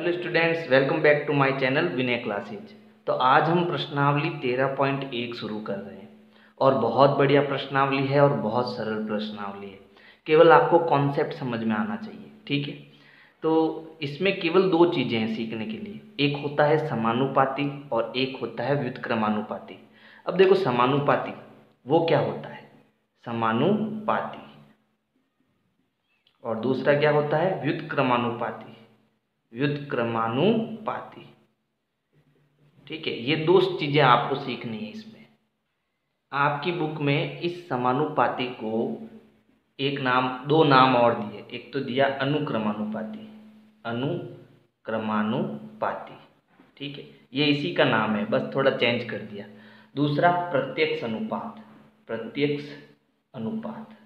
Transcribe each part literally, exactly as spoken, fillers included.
Hello students, welcome back to my channel Vinay classes. तो आज हम प्रश्नावली तेरह पॉइंट एक शुरू कर रहे हैं और बहुत बढ़िया प्रश्नावली है और बहुत सरल प्रश्नावली है। केवल आपको कॉन्सेप्ट समझ में आना चाहिए, ठीक है। तो इसमें केवल दो चीज़ें हैं सीखने के लिए, एक होता है समानुपाती और एक होता है व्युत्क्रमानुपाती। अब देखो, समानुपाती वो क्या होता है, समानुपाती, और दूसरा क्या होता है, व्युत्क्रमानुपाती। व्युत्क्रमानुपाती, ठीक है। ये दो चीजें आपको सीखनी है। इसमें आपकी बुक में इस समानुपाती को एक नाम, दो नाम और दिए। एक तो दिया अनुक्रमानुपाती, अनुक्रमानुपाती, ठीक है, ये इसी का नाम है, बस थोड़ा चेंज कर दिया। दूसरा प्रत्यक्ष अनुपात, प्रत्यक्ष अनुपात।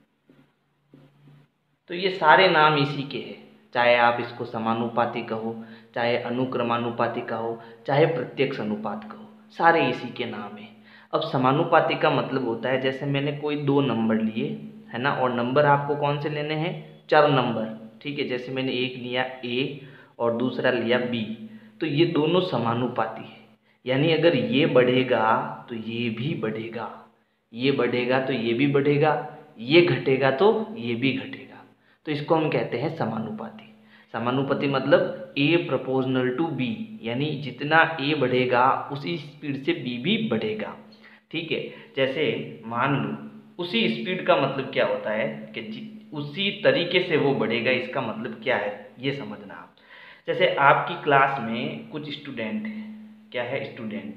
तो ये सारे नाम इसी के हैं, चाहे आप इसको समानुपाती कहो, चाहे अनुक्रमानुपाती कहो, चाहे प्रत्यक्ष अनुपात कहो, सारे इसी के नाम हैं। अब समानुपाती का मतलब होता है, जैसे मैंने कोई दो नंबर लिए है ना, और नंबर आपको कौन से लेने हैं, चार नंबर, ठीक है। जैसे मैंने एक लिया ए और दूसरा लिया बी, तो ये दोनों समानुपाती है। यानी अगर ये बढ़ेगा तो ये भी बढ़ेगा, ये बढ़ेगा तो ये भी बढ़ेगा, ये घटेगा तो ये भी घटेगा। तो इसको हम कहते हैं समानुपाती। समानुपाती मतलब ए प्रोपोर्शनल टू बी, यानी जितना ए बढ़ेगा उसी स्पीड से बी भी बढ़ेगा, ठीक है। जैसे मान लो, उसी स्पीड का मतलब क्या होता है कि उसी तरीके से वो बढ़ेगा, इसका मतलब क्या है ये समझना आप। जैसे आपकी क्लास में कुछ स्टूडेंट है, क्या है, स्टूडेंट,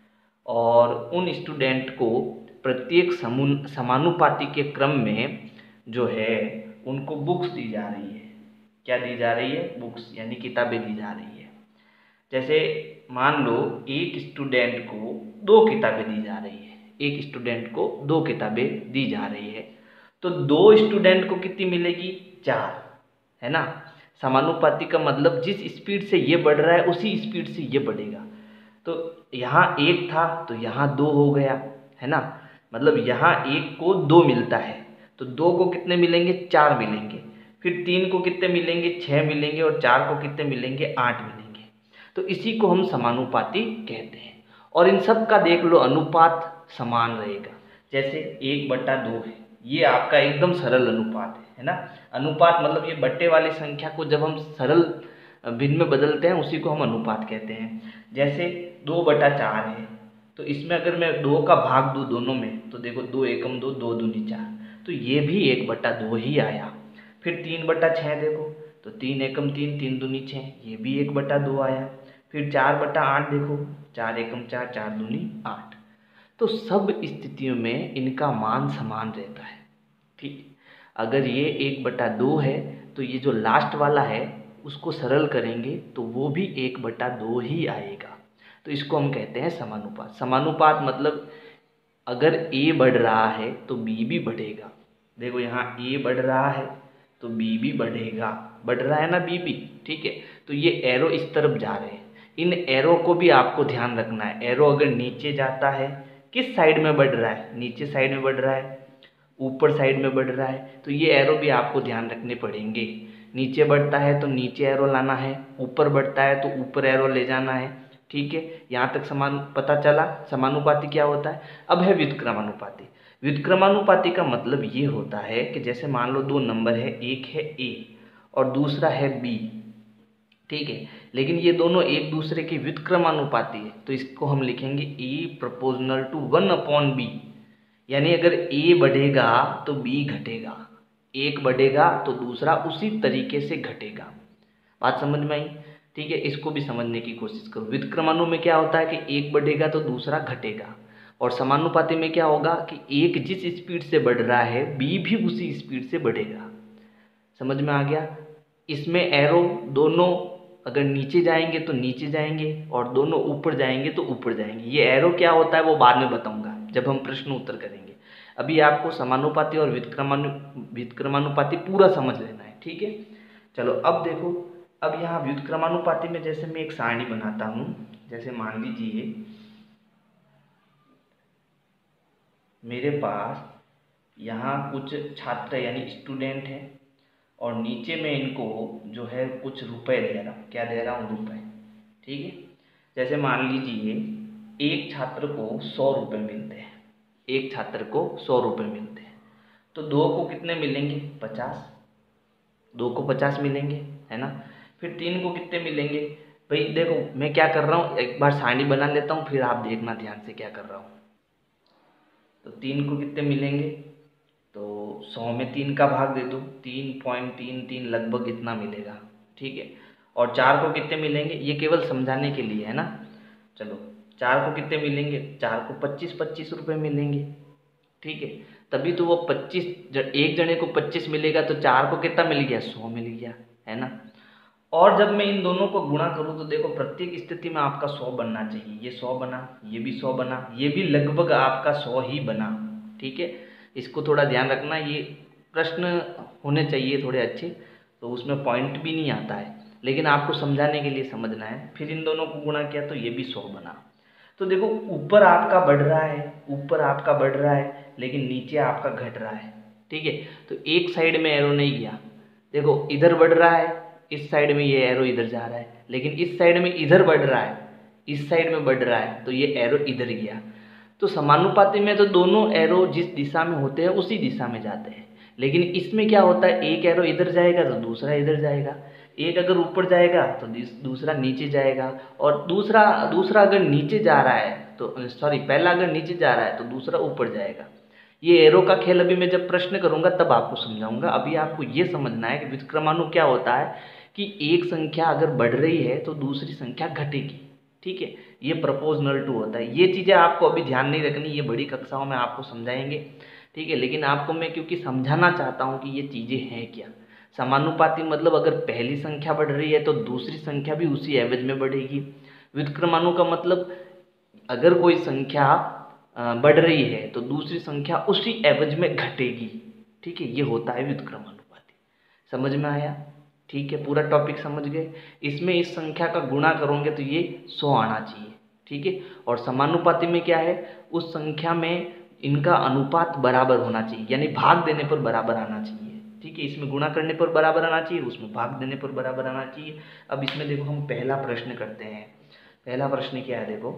और उन स्टूडेंट को प्रत्येक समानुपाती के क्रम में जो है उनको बुक्स दी जा रही है। क्या दी जा रही है, बुक्स, यानी किताबें दी जा रही है। जैसे मान लो एक स्टूडेंट को दो किताबें दी जा रही है, एक स्टूडेंट को दो किताबें दी जा रही है, तो दो स्टूडेंट को कितनी मिलेगी, चार, है ना। समानुपाती का मतलब जिस स्पीड से ये बढ़ रहा है उसी स्पीड से ये बढ़ेगा। तो यहाँ एक था तो यहाँ दो हो गया, है ना। मतलब यहाँ एक को दो मिलता है तो दो को कितने मिलेंगे, चार मिलेंगे। फिर तीन को कितने मिलेंगे, छः मिलेंगे, और चार को कितने मिलेंगे, आठ मिलेंगे। तो इसी को हम समानुपाती कहते हैं। और इन सब का देख लो, अनुपात समान रहेगा। जैसे एक बट्टा दो है, ये आपका एकदम सरल अनुपात है, है ना। अनुपात मतलब ये बट्टे वाली संख्या को जब हम सरल भिन्न में बदलते हैं उसी को हम अनुपात कहते हैं। जैसे दो बटा चार है, तो इसमें अगर मैं दो का भाग दूँ दोनों में, तो देखो दो एकम दो, दो दूनी चार, तो ये भी एक बटा दो ही आया। फिर तीन बटा छः देखो, तो तीन एकम तीन, तीन दूनी छः, ये भी एक बटा दो आया। फिर चार बटा आठ देखो, चार एकम चार, चार दूनी आठ। तो सब स्थितियों में इनका मान समान रहता है, ठीक। अगर ये एक बटा दो है तो ये जो लास्ट वाला है उसको सरल करेंगे तो वो भी एक बटा दो ही आएगा। तो इसको हम कहते हैं समानुपात। समानुपात मतलब अगर ए बढ़ रहा है तो बी भी बढ़ेगा। देखो यहाँ ए बढ़ रहा है तो बी भी बढ़ेगा, बढ़ रहा है ना बी भी, ठीक है। तो ये एरो इस तरफ जा रहे हैं, इन एरो को भी आपको ध्यान रखना है। एरो अगर नीचे जाता है, किस साइड में बढ़ रहा है, नीचे साइड में बढ़ रहा है, ऊपर साइड में बढ़ रहा है, तो ये एरो भी आपको ध्यान रखने पड़ेंगे। नीचे बढ़ता है तो नीचे एरो लाना है, ऊपर बढ़ता है तो ऊपर एरो ले जाना है, ठीक है। यहाँ तक समान पता चला समानुपाती क्या होता है। अब है व्युत्क्रमानुपाती। व्युत्क्रमानुपाती का मतलब ये होता है कि जैसे मान लो दो नंबर है, एक है ए और दूसरा है बी, ठीक है, लेकिन ये दोनों एक दूसरे के व्युत्क्रमानुपाती है, तो इसको हम लिखेंगे A proportional to one upon B. यानी अगर ए बढ़ेगा तो बी घटेगा, एक बढ़ेगा तो दूसरा उसी तरीके से घटेगा। बात समझ में आई, ठीक है। इसको भी समझने की कोशिश करो। व्युत्क्रमानु में क्या होता है कि एक बढ़ेगा तो दूसरा घटेगा, और समानुपाती में क्या होगा कि एक जिस स्पीड से बढ़ रहा है बी भी उसी स्पीड से बढ़ेगा। समझ में आ गया। इसमें एरो दोनों अगर नीचे जाएंगे तो नीचे जाएंगे और दोनों ऊपर जाएंगे तो ऊपर जाएंगे। ये एरो क्या होता है वो बाद में बताऊंगा जब हम प्रश्न उत्तर करेंगे। अभी आपको समानुपाती और व्युत्क्रमानु व्युत्क्रमानुपाती पूरा समझ लेना है, ठीक है। चलो अब देखो, अब यहाँ व्युत्क्रमानुपाती में जैसे मैं एक सारणी बनाता हूँ। जैसे मान लीजिए मेरे पास यहाँ कुछ छात्र यानी स्टूडेंट हैं और नीचे में इनको जो है कुछ रुपए दे रहा हूँ। क्या दे रहा हूँ? रुपए। ठीक है, जैसे मान लीजिए एक छात्र को सौ रुपये मिलते हैं, एक छात्र को सौ रुपये मिलते हैं, तो दो को कितने मिलेंगे? पचास। दो को पचास मिलेंगे, है ना। फिर तीन को कितने मिलेंगे? भाई देखो मैं क्या कर रहा हूँ, एक बार सारणी बना लेता हूँ, फिर आप देखना ध्यान से क्या कर रहा हूँ। तो तीन को कितने मिलेंगे? तो सौ में तीन का भाग दे दो, तीन पॉइंट तीन तीन लगभग इतना मिलेगा। ठीक है, और चार को कितने मिलेंगे? ये केवल समझाने के लिए है ना। चलो, चार को कितने मिलेंगे? चार को पच्चीस पच्चीस रुपये मिलेंगे। ठीक है, तभी तो वो पच्चीस, एक जने को पच्चीस मिलेगा तो चार को कितना मिल गया? सौ मिल गया, है ना। और जब मैं इन दोनों को गुणा करूँ तो देखो प्रत्येक स्थिति में आपका सौ बनना चाहिए। ये सौ बना, ये भी सौ बना, ये भी लगभग आपका सौ ही बना। ठीक है, इसको थोड़ा ध्यान रखना, ये प्रश्न होने चाहिए थोड़े अच्छे, तो उसमें पॉइंट भी नहीं आता है, लेकिन आपको समझाने के लिए समझना है। फिर इन दोनों को गुणा किया तो ये भी सौ बना। तो देखो ऊपर आपका बढ़ रहा है, ऊपर आपका बढ़ रहा है, लेकिन नीचे आपका घट रहा है। ठीक है, तो एक साइड में एरो नहीं गया। देखो इधर बढ़ रहा है, इस साइड में ये एरो इधर जा रहा है, लेकिन इस साइड में इधर बढ़ रहा है, इस साइड में बढ़ रहा है, तो ये एरो इधर गया। तो समानुपाती में तो दोनों एरो जिस दिशा में होते हैं उसी दिशा में जाते हैं, लेकिन इसमें क्या होता है, एक एरो इधर जाएगा तो दूसरा इधर जाएगा, एक अगर ऊपर जाएगा तो दूसरा नीचे जाएगा, और दूसरा दूसरा अगर नीचे जा रहा है तो सॉरी पहला अगर नीचे जा रहा है तो दूसरा ऊपर जाएगा। ये एरो का खेल अभी मैं जब प्रश्न करूंगा तब आपको समझाऊंगा। अभी आपको ये समझना है कि व्युत्क्रमानुपात क्या होता है, कि एक संख्या अगर बढ़ रही है तो दूसरी संख्या घटेगी। ठीक है, ये प्रपोजनल टू होता है। ये चीज़ें आपको अभी ध्यान नहीं रखनी, ये बड़ी कक्षाओं में आपको समझाएंगे। ठीक है, लेकिन आपको मैं क्योंकि समझाना चाहता हूँ कि ये चीज़ें हैं क्या। समानुपाती मतलब अगर पहली संख्या बढ़ रही है तो दूसरी संख्या भी उसी एवज में बढ़ेगी। व्युत्क्रमाणु का मतलब अगर कोई संख्या बढ़ रही है तो दूसरी संख्या उसी एवज में घटेगी। ठीक है, ये होता है व्युत्क्रमानुपाती। समझ में आया? ठीक है, पूरा टॉपिक समझ गए। इसमें इस संख्या का गुणा करोगे तो ये सौ आना चाहिए। ठीक है, और समानुपाती में क्या है, उस संख्या में इनका अनुपात बराबर होना चाहिए, यानी भाग देने पर बराबर आना चाहिए। ठीक है, इसमें गुणा करने पर बराबर आना चाहिए, उसमें भाग देने पर बराबर आना चाहिए। अब इसमें देखो हम पहला प्रश्न करते हैं। पहला प्रश्न क्या है, देखो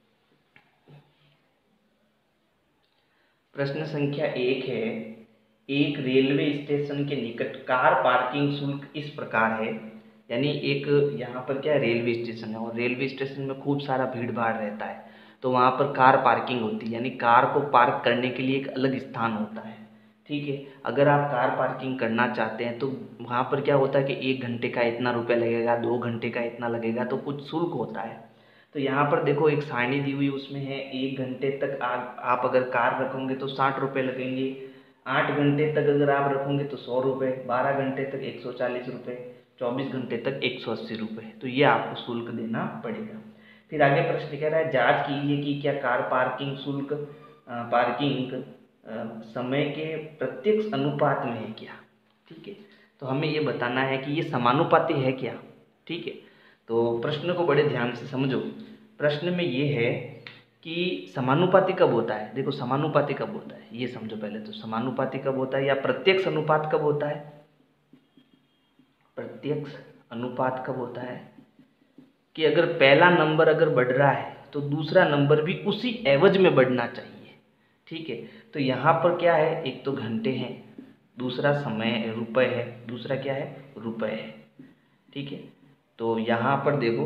प्रश्न संख्या एक है, एक रेलवे स्टेशन के निकट कार पार्किंग शुल्क इस प्रकार है। यानी एक यहाँ पर क्या है, रेलवे स्टेशन है, और रेलवे स्टेशन में खूब सारा भीड़ भाड़ रहता है, तो वहाँ पर कार पार्किंग होती है, यानी कार को पार्क करने के लिए एक अलग स्थान होता है। ठीक है, अगर आप कार पार्किंग करना चाहते हैं तो वहाँ पर क्या होता है कि एक घंटे का इतना रुपया लगेगा, दो घंटे का इतना लगेगा, तो कुछ शुल्क होता है। तो यहाँ पर देखो एक सारणी दी हुई, उसमें है एक घंटे तक आप, आप अगर कार रखोगे तो साठ रुपये लगेंगे, आठ घंटे तक अगर आप रखोगे तो सौ रुपये, बारह घंटे तक एक सौ चालीस रुपये, चौबीस घंटे तक एक सौ अस्सी रुपये, तो ये आपको शुल्क देना पड़ेगा। फिर आगे प्रश्न कह रहा है, जांच कीजिए कि क्या कार पार्किंग शुल्क पार्किंग समय के प्रत्यक्ष अनुपात में है क्या। ठीक है, तो हमें ये बताना है कि ये समानुपाती है क्या। ठीक है, तो प्रश्न को बड़े ध्यान से समझो। प्रश्न में ये है कि समानुपाती कब होता है। देखो समानुपाती कब होता है ये समझो पहले तो। समानुपाती कब होता है या प्रत्यक्ष अनुपात कब होता है? प्रत्यक्ष अनुपात कब होता है कि अगर पहला नंबर अगर बढ़ रहा है तो दूसरा नंबर भी उसी एवज में बढ़ना चाहिए। ठीक है, तो यहाँ पर क्या है, एक तो घंटे हैं, दूसरा समय रुपए है, दूसरा क्या है, रुपए है। ठीक है, तो यहाँ पर देखो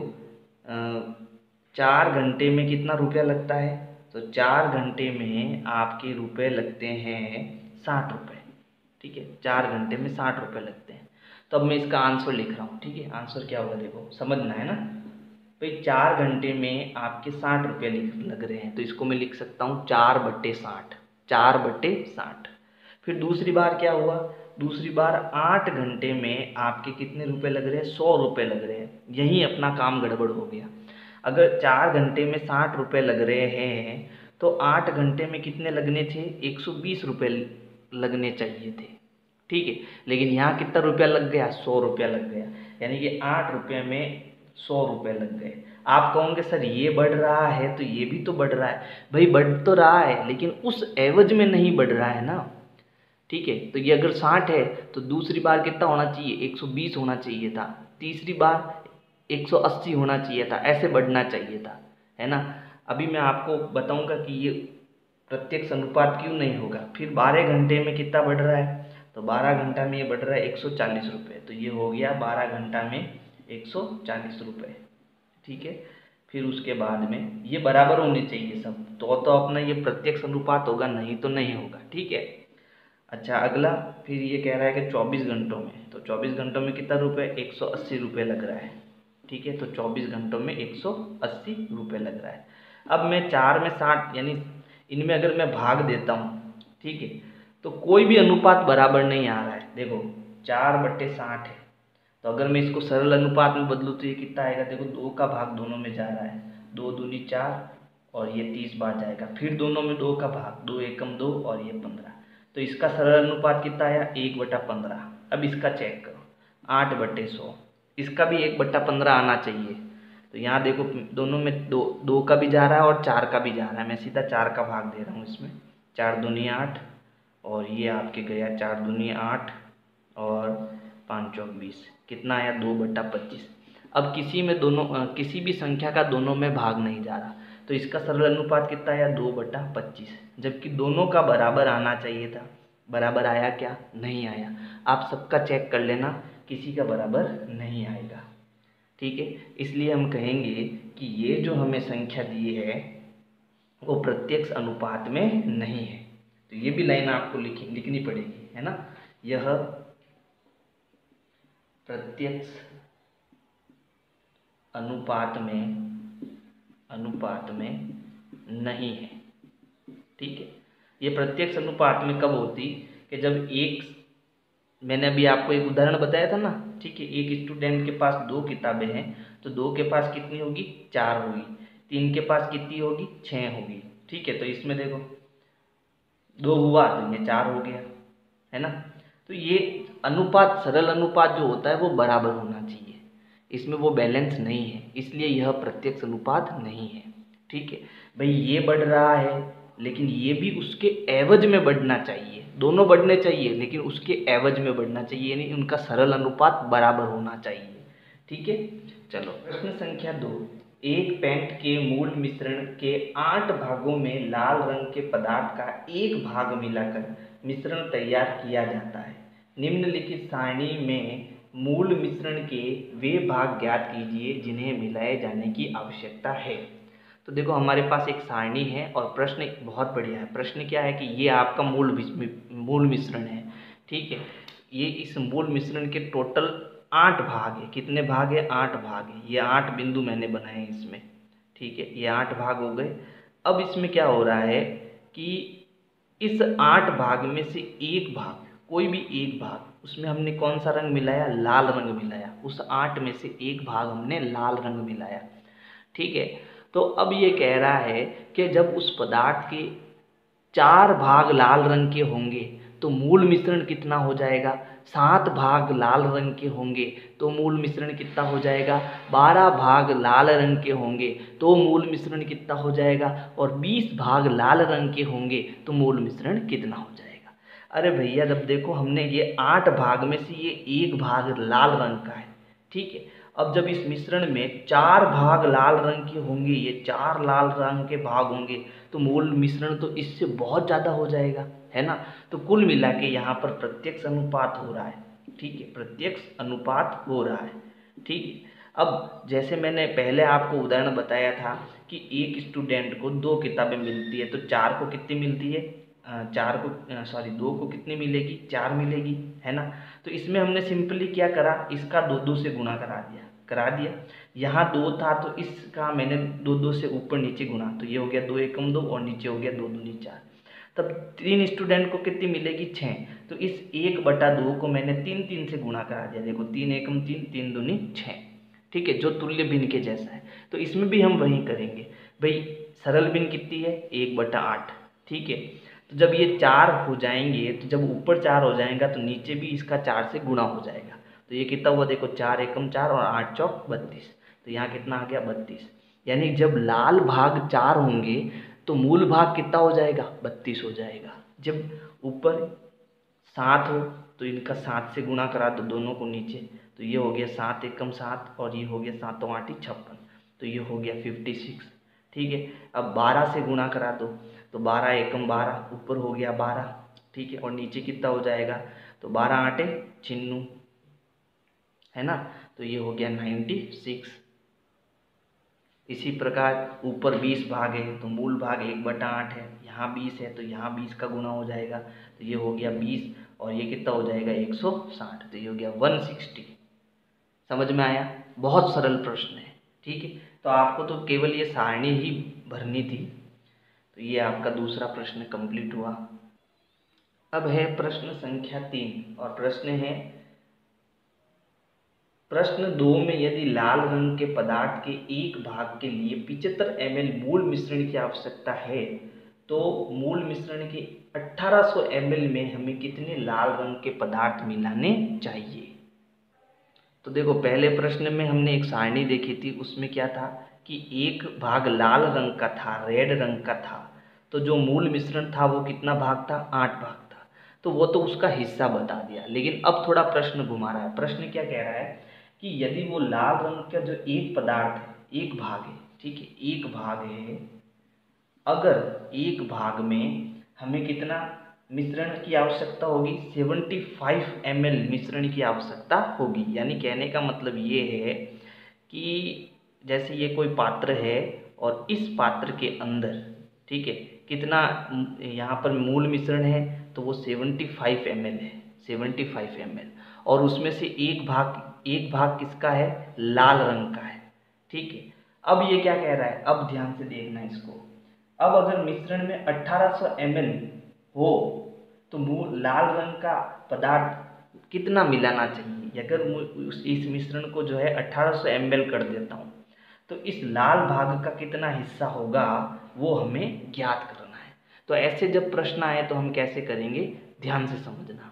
चार घंटे में कितना रुपया लगता है, तो चार घंटे में आपके रुपए लगते हैं साठ रुपये। ठीक है, चार घंटे में साठ रुपये लगते हैं। तो अब मैं इसका आंसर लिख रहा हूँ। ठीक है, आंसर क्या होगा देखो, समझना है ना भाई। चार घंटे में आपके साठ रुपये लग रहे हैं, तो इसको मैं लिख सकता हूँ चार बट्टे साठ, चार बट्टे साठ। फिर दूसरी बार क्या हुआ, दूसरी बार आठ घंटे में आपके कितने रुपए लग रहे हैं, सौ रुपये लग रहे हैं। यहीं अपना काम गड़बड़ हो गया। अगर चार घंटे में साठ रुपये लग रहे हैं तो आठ घंटे में कितने लगने थे, एक सौ बीस रुपये लगने चाहिए थे। ठीक है, लेकिन यहाँ कितना रुपया लग गया, सौ रुपया लग गया, यानी कि आठ रुपये में सौ रुपये लग गए। आप कहोगे सर ये बढ़ रहा है तो ये भी तो बढ़ रहा है। भाई बढ़ तो रहा है लेकिन उस एवज में नहीं बढ़ रहा है ना। ठीक है। तो ये अगर साठ है तो दूसरी बार कितना होना चाहिए, एक सौ बीस होना चाहिए था, तीसरी बार एक सौ अस्सी होना चाहिए था, ऐसे बढ़ना चाहिए था, है ना। अभी मैं आपको बताऊंगा कि ये प्रत्यक्ष अनुपात क्यों नहीं होगा। फिर बारह घंटे में कितना बढ़ रहा है, तो बारह घंटा में ये बढ़ रहा है एक सौ चालीस रुपये, तो ये हो गया बारह घंटा में एक सौ चालीस रुपये, ठीक है। फिर उसके बाद में ये बराबर होने चाहिए सब, तो तो अपना ये प्रत्यक्ष अनुपात होगा, नहीं तो नहीं होगा, ठीक है। अच्छा अगला, फिर ये कह रहा है कि चौबीस घंटों में, तो चौबीस घंटों में कितना रुपये, एक सौ अस्सी रुपये लग रहा है, ठीक है। तो चौबीस घंटों में एक सौ अस्सी रुपये लग रहा है। अब मैं चार में साठ, यानी इनमें अगर मैं भाग देता हूँ, ठीक है, तो कोई भी अनुपात बराबर नहीं आ रहा है। देखो चार बट्टे साठ है, तो अगर मैं इसको सरल अनुपात में बदलूँ तो ये कितना आएगा, देखो दो का भाग दोनों में जा रहा है, दो दूनी चार और ये तीस बार जाएगा, फिर दोनों में दो का भाग, दो एकम दो और ये पंद्रह, तो इसका सरल अनुपात कितना आया, एक बटा पंद्रह। अब इसका चेक करो, आठ बटे सौ, इसका भी एक बट्टा पंद्रह आना चाहिए। तो यहाँ देखो दोनों में दो दो का भी जा रहा है और चार का भी जा रहा है, मैं सीधा चार का भाग दे रहा हूँ इसमें, चार दूनी आठ और ये आपके गया चार दूनी आठ और पाँच चौक बीस, कितना आया, दो बट्टा पच्चीस। अब किसी में दोनों किसी भी संख्या का दोनों में भाग नहीं जा रहा, तो इसका सरल अनुपात कितना आया, दो बटा पच्चीस, जबकि दोनों का बराबर आना चाहिए था। बराबर आया क्या, नहीं आया। आप सबका चेक कर लेना, किसी का बराबर नहीं आएगा, ठीक है। इसलिए हम कहेंगे कि ये जो हमें संख्या दी है वो प्रत्यक्ष अनुपात में नहीं है। तो ये भी लाइन आपको लिख लिखनी पड़ेगी, है ना। यह प्रत्यक्ष अनुपात में अनुपात में नहीं है, ठीक है। ये प्रत्यक्ष अनुपात में कब होती, कि जब एक, मैंने अभी आपको एक उदाहरण बताया था ना, ठीक है। एक स्टूडेंट के पास दो किताबें हैं, तो दो के पास कितनी होगी, चार होगी, तीन के पास कितनी होगी, छः होगी, ठीक है। तो इसमें देखो दो हुआ तो ये चार हो गया, है ना। तो ये अनुपात, सरल अनुपात जो होता है वो बराबर होना चाहिए, इसमें वो बैलेंस नहीं है, इसलिए यह प्रत्यक्ष अनुपात नहीं है, ठीक है। भाई ये बढ़ रहा है लेकिन ये भी उसके एवज में बढ़ना चाहिए, दोनों बढ़ने चाहिए लेकिन उसके एवज में बढ़ना चाहिए, यानी उनका सरल अनुपात बराबर होना चाहिए, ठीक है। चलो प्रश्न संख्या दो, एक पेंट के मूल मिश्रण के आठ भागों में लाल रंग के पदार्थ का एक भाग मिलाकर मिश्रण तैयार किया जाता है। निम्नलिखित सारणी में मूल मिश्रण के वे भाग ज्ञात कीजिए जिन्हें मिलाए जाने की आवश्यकता है। तो देखो हमारे पास एक सारणी है और प्रश्न बहुत बढ़िया है। प्रश्न क्या है कि ये आपका मूल मूल मिश्रण है, ठीक है। ये इस मूल मिश्रण के टोटल आठ भाग है, कितने भाग है, आठ भाग है। ये आठ बिंदु मैंने बनाए इसमें, ठीक है, ये आठ भाग हो गए। अब इसमें क्या हो रहा है कि इस आठ भाग में से एक भाग, कोई भी एक भाग, उसमें हमने कौन सा रंग मिलाया, लाल रंग मिलाया। उस आठ में से एक भाग हमने लाल रंग मिलाया, ठीक है। तो अब ये कह रहा है कि जब उस पदार्थ के चार भाग लाल रंग के होंगे तो मूल मिश्रण कितना हो जाएगा, सात भाग लाल रंग के होंगे तो मूल मिश्रण कितना हो जाएगा, बारह भाग लाल रंग के होंगे तो मूल मिश्रण कितना हो जाएगा, और बीस भाग लाल रंग के होंगे तो मूल मिश्रण कितना हो जाएगा। अरे भैया जब देखो हमने ये आठ भाग में से ये एक भाग लाल रंग का है, ठीक है। अब जब इस मिश्रण में चार भाग लाल रंग के होंगे, ये चार लाल रंग के भाग होंगे तो मूल मिश्रण तो इससे बहुत ज़्यादा हो जाएगा, है ना। तो कुल मिला के यहाँ पर प्रत्यक्ष अनुपात हो रहा है, ठीक है, प्रत्यक्ष अनुपात हो रहा है, ठीक है। अब जैसे मैंने पहले आपको उदाहरण बताया था कि एक स्टूडेंट को दो किताबें मिलती है, तो चार को कितनी मिलती है, चार को सॉरी दो को कितनी मिलेगी, चार मिलेगी, है ना। तो इसमें हमने सिंपली क्या करा, इसका दो दो से गुणा करा दिया करा दिया यहाँ दो था तो इसका मैंने दो दो से ऊपर नीचे गुणा, तो ये हो गया दो एकम दो और नीचे हो गया दो दूनी चार। तब तीन स्टूडेंट को कितनी मिलेगी, छः, तो इस एक बटा दो को मैंने तीन तीन से गुणा करा दिया। देखो तीन एकम तीन, तीन दूनी छः, ठीक है, जो तुल्य भिन्न के जैसा है। तो इसमें भी हम वही करेंगे। भाई सरल भिन्न कितनी है, एक बटा आठ, ठीक है। तो जब ये चार हो जाएंगे, तो जब ऊपर चार हो जाएगा तो नीचे भी इसका चार से गुणा हो जाएगा। तो ये कितना हुआ, देखो चार एकम चार और आठ चौक बत्तीस, तो यहाँ कितना आ गया बत्तीस। यानी जब लाल भाग चार होंगे तो मूल भाग कितना हो जाएगा, बत्तीस हो जाएगा। जब ऊपर सात हो तो इनका सात से गुणा करा दो दोनों को नीचे, तो ये हो गया सात एकम सात और ये हो गया सातों आठी छप्पन, तो ये हो गया फिफ्टी सिक्स। ठीक है, अब बारह से गुणा करा दो, तो बारह एकम बारह, ऊपर हो गया बारह। ठीक है, और नीचे कितना हो जाएगा, तो बारह आठे छिन्नू, है ना, तो ये हो गया नाइन्टी सिक्स। इसी प्रकार ऊपर बीस भाग है तो मूल भाग एक बटा आठ है, यहाँ बीस है तो यहाँ बीस का गुना हो जाएगा, तो ये हो गया बीस और ये कितना हो जाएगा एक सौ साठ, तो ये हो गया वन सिक्सटी। समझ में आया? बहुत सरल प्रश्न है। ठीक है, तो आपको तो केवल ये सारणी ही भरनी थी। तो ये आपका दूसरा प्रश्न कंप्लीट हुआ। अब है प्रश्न संख्या तीन और प्रश्न है, प्रश्न दो में यदि लाल रंग के पदार्थ के एक भाग के लिए पचहत्तर एम एल मूल मिश्रण की आवश्यकता है तो मूल मिश्रण के अठारह सौ एम एल में हमें कितने लाल रंग के पदार्थ मिलाने चाहिए। तो देखो, पहले प्रश्न में हमने एक सारणी देखी थी, उसमें क्या था कि एक भाग लाल रंग का था, रेड रंग का था, तो जो मूल मिश्रण था वो कितना भाग था, आठ भाग था, तो वो तो उसका हिस्सा बता दिया। लेकिन अब थोड़ा प्रश्न घुमा रहा है। प्रश्न क्या कह रहा है कि यदि वो लाल रंग का जो एक पदार्थ है, एक भाग है, ठीक है, एक भाग है, अगर एक भाग में हमें कितना मिश्रण की आवश्यकता होगी, पचहत्तर एम एल मिश्रण की आवश्यकता होगी। यानी कहने का मतलब ये है कि जैसे ये कोई पात्र है और इस पात्र के अंदर, ठीक है, कितना यहाँ पर मूल मिश्रण है, तो वो पचहत्तर एम एल है, पचहत्तर एम एल, और उसमें से एक भाग एक भाग किसका है, लाल रंग का है। ठीक है, अब ये क्या कह रहा है, अब ध्यान से देखना इसको। अब अगर मिश्रण में अठारह सौ एम एल हो तो मूल लाल रंग का पदार्थ कितना मिलाना चाहिए। अगर इस मिश्रण को जो है अठारह सौ एम एल कर देता हूँ तो इस लाल भाग का कितना हिस्सा होगा वो हमें ज्ञात करना है। तो ऐसे जब प्रश्न आए तो हम कैसे करेंगे, ध्यान से समझना।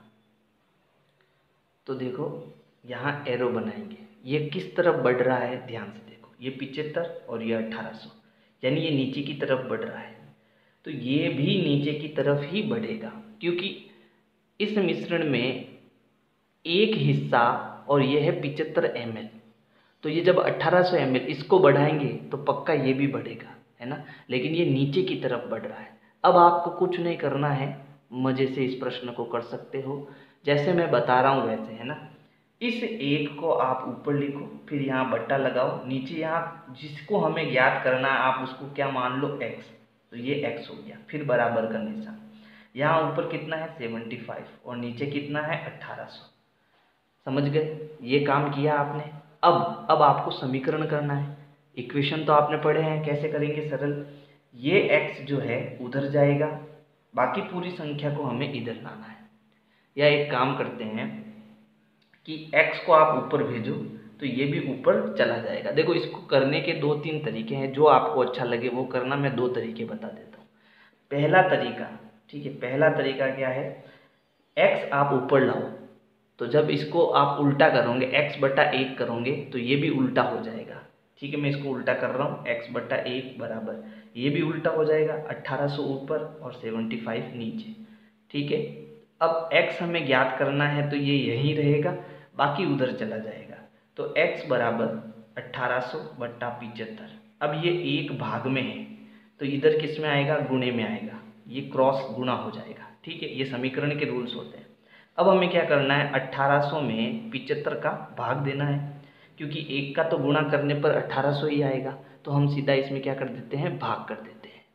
तो देखो, यहाँ एरो बनाएंगे, ये किस तरफ बढ़ रहा है, ध्यान से देखो, ये पचहत्तर और ये अठारह सौ, यानी ये नीचे की तरफ बढ़ रहा है, तो ये भी नीचे की तरफ ही बढ़ेगा, क्योंकि इस मिश्रण में एक हिस्सा और ये है पचहत्तर एम एल, तो ये जब अठारह सौ एम एल इसको बढ़ाएंगे तो पक्का ये भी बढ़ेगा, है ना, लेकिन ये नीचे की तरफ बढ़ रहा है। अब आपको कुछ नहीं करना है, मज़े से इस प्रश्न को कर सकते हो जैसे मैं बता रहा हूँ वैसे, है ना। इस एक को आप ऊपर लिखो, फिर यहाँ बट्टा लगाओ, नीचे यहाँ जिसको हमें ज्ञात करना है आप उसको क्या मान लो, एक्स, तो ये x हो गया, फिर बराबर का निशान, यहाँ ऊपर कितना है पचहत्तर और नीचे कितना है अठारह सौ। समझ गए, ये काम किया आपने। अब अब आपको समीकरण करना है। इक्वेशन तो आपने पढ़े हैं, कैसे करेंगे सरल, ये x जो है उधर जाएगा, बाकी पूरी संख्या को हमें इधर लाना है। या एक काम करते हैं कि x को आप ऊपर भेजो तो ये भी ऊपर चला जाएगा। देखो, इसको करने के दो तीन तरीके हैं, जो आपको अच्छा लगे वो करना। मैं दो तरीके बता देता हूँ। पहला तरीका, ठीक है, पहला तरीका क्या है, x आप ऊपर लाओ, तो जब इसको आप उल्टा करोगे, x बटा एक करोगे तो ये भी उल्टा हो जाएगा। ठीक है, मैं इसको उल्टा कर रहा हूँ, x बटा एक बराबर ये भी उल्टा हो जाएगा, अट्ठारह सौ ऊपर और पचहत्तर नीचे। ठीक है, अब x हमें ज्ञात करना है तो ये यहीं रहेगा, बाकी उधर चला जाएगा, तो x बराबर अट्ठारह सौ बट्टा पिचहत्तर। अब ये एक भाग में है तो इधर किस में आएगा, गुणे में आएगा, ये क्रॉस गुणा हो जाएगा। ठीक है, ये समीकरण के रूल्स होते हैं। अब हमें क्या करना है, अट्ठारह सौ में पिचहत्तर का भाग देना है, क्योंकि एक का तो गुणा करने पर अट्ठारह सौ ही आएगा, तो हम सीधा इसमें क्या कर देते हैं, भाग कर देते हैं।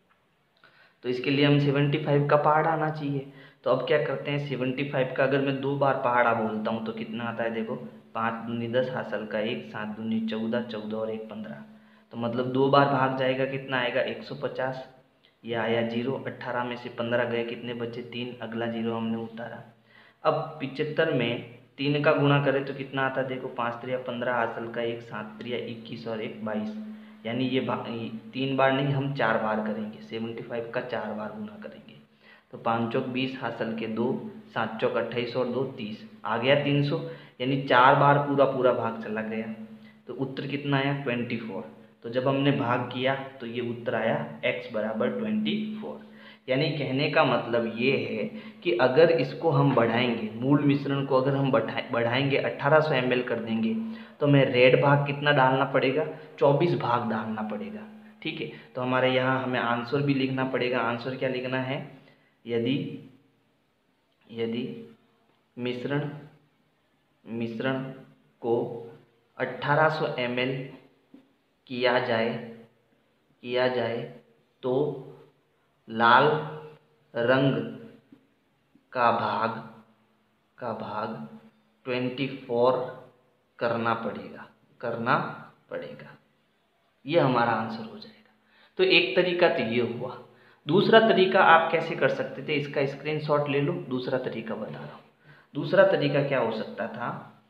तो इसके लिए हम पचहत्तर का पहाड़ा आना चाहिए। तो अब क्या करते हैं, पचहत्तर का अगर मैं दो बार पहाड़ा बोलता हूँ तो कितना आता है, देखो, पाँच दूनी दस, हासिल का एक, सात दूनी चौदह, चौदह और एक पंद्रह, तो मतलब दो बार भाग जाएगा, कितना आएगा एक सौ पचास। ये आया जीरो, अट्ठारह में से पंद्रह गए, कितने बचे, तीन, अगला जीरो हमने उतारा। अब पिचहत्तर में तीन का गुणा करें तो कितना आता है, देखो, पाँच त्रिया पंद्रह, हासिल का एक, सात त्रिया इक्कीस और एक बाईस, यानी ये तीन बार नहीं, हम चार बार करेंगे, पचहत्तर का चार बार गुणा करेंगे, तो पाँच चौक बीस, हासिल के दो, सात चौक अट्ठाईस और दो तीस, आ गया तीन सौ, यानी चार बार पूरा पूरा भाग चला गया, तो उत्तर कितना आया, चौबीस। तो जब हमने भाग किया तो ये उत्तर आया x बराबर चौबीस। यानी कहने का मतलब ये है कि अगर इसको हम बढ़ाएंगे, मूल मिश्रण को अगर हम बढ़ाए बढ़ाएंगे अट्ठारह सौ एम एल कर देंगे तो हमें रेड भाग कितना डालना पड़ेगा, चौबीस भाग डालना पड़ेगा। ठीक है, तो हमारे यहाँ हमें आंसर भी लिखना पड़ेगा। आंसर क्या लिखना है, यदि यदि मिश्रण मिश्रण को अट्ठारह सौ एम एल किया जाए किया जाए तो लाल रंग का भाग का भाग चौबीस करना पड़ेगा करना पड़ेगा ये हमारा आंसर हो जाएगा। तो एक तरीका तो ये हुआ। दूसरा तरीका आप कैसे कर सकते थे, इसका स्क्रीनशॉट ले लो। दूसरा तरीका बता रहा हूँ। दूसरा तरीका क्या हो सकता था,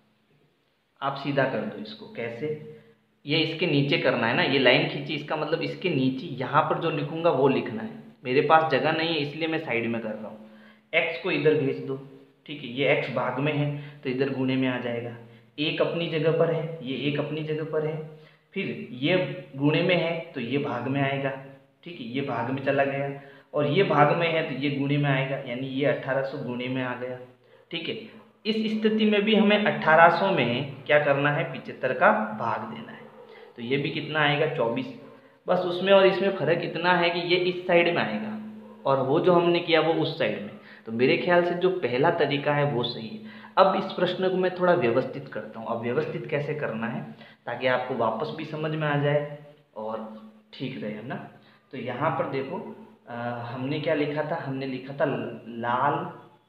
आप सीधा कर दो इसको। कैसे, ये इसके नीचे करना है ना, ये लाइन खींची, इसका मतलब इसके नीचे यहाँ पर जो लिखूंगा वो लिखना है। मेरे पास जगह नहीं है इसलिए मैं साइड में कर रहा हूँ। x को इधर भेज दो। ठीक है, ये x भाग में है तो इधर गुणे में आ जाएगा। एक अपनी जगह पर है, ये एक अपनी जगह पर है, फिर ये गुणे में है तो ये भाग में आएगा। ठीक है, ये भाग में चला गया और ये भाग में है तो ये गुणे में आएगा, यानी ये अट्ठारह सौ गुणे में आ गया। ठीक है, इस स्थिति में भी हमें अट्ठारह सौ में क्या करना है, पचहत्तर का भाग देना है। तो ये भी कितना आएगा, चौबीस। बस उसमें और इसमें फ़र्क इतना है कि ये इस साइड में आएगा और वो जो हमने किया वो उस साइड में। तो मेरे ख्याल से जो पहला तरीका है वो सही है। अब इस प्रश्न को मैं थोड़ा व्यवस्थित करता हूँ। अब व्यवस्थित कैसे करना है ताकि आपको वापस भी समझ में आ जाए और ठीक रहे, है ना। तो यहाँ पर देखो, आ, हमने क्या लिखा था, हमने लिखा था लाल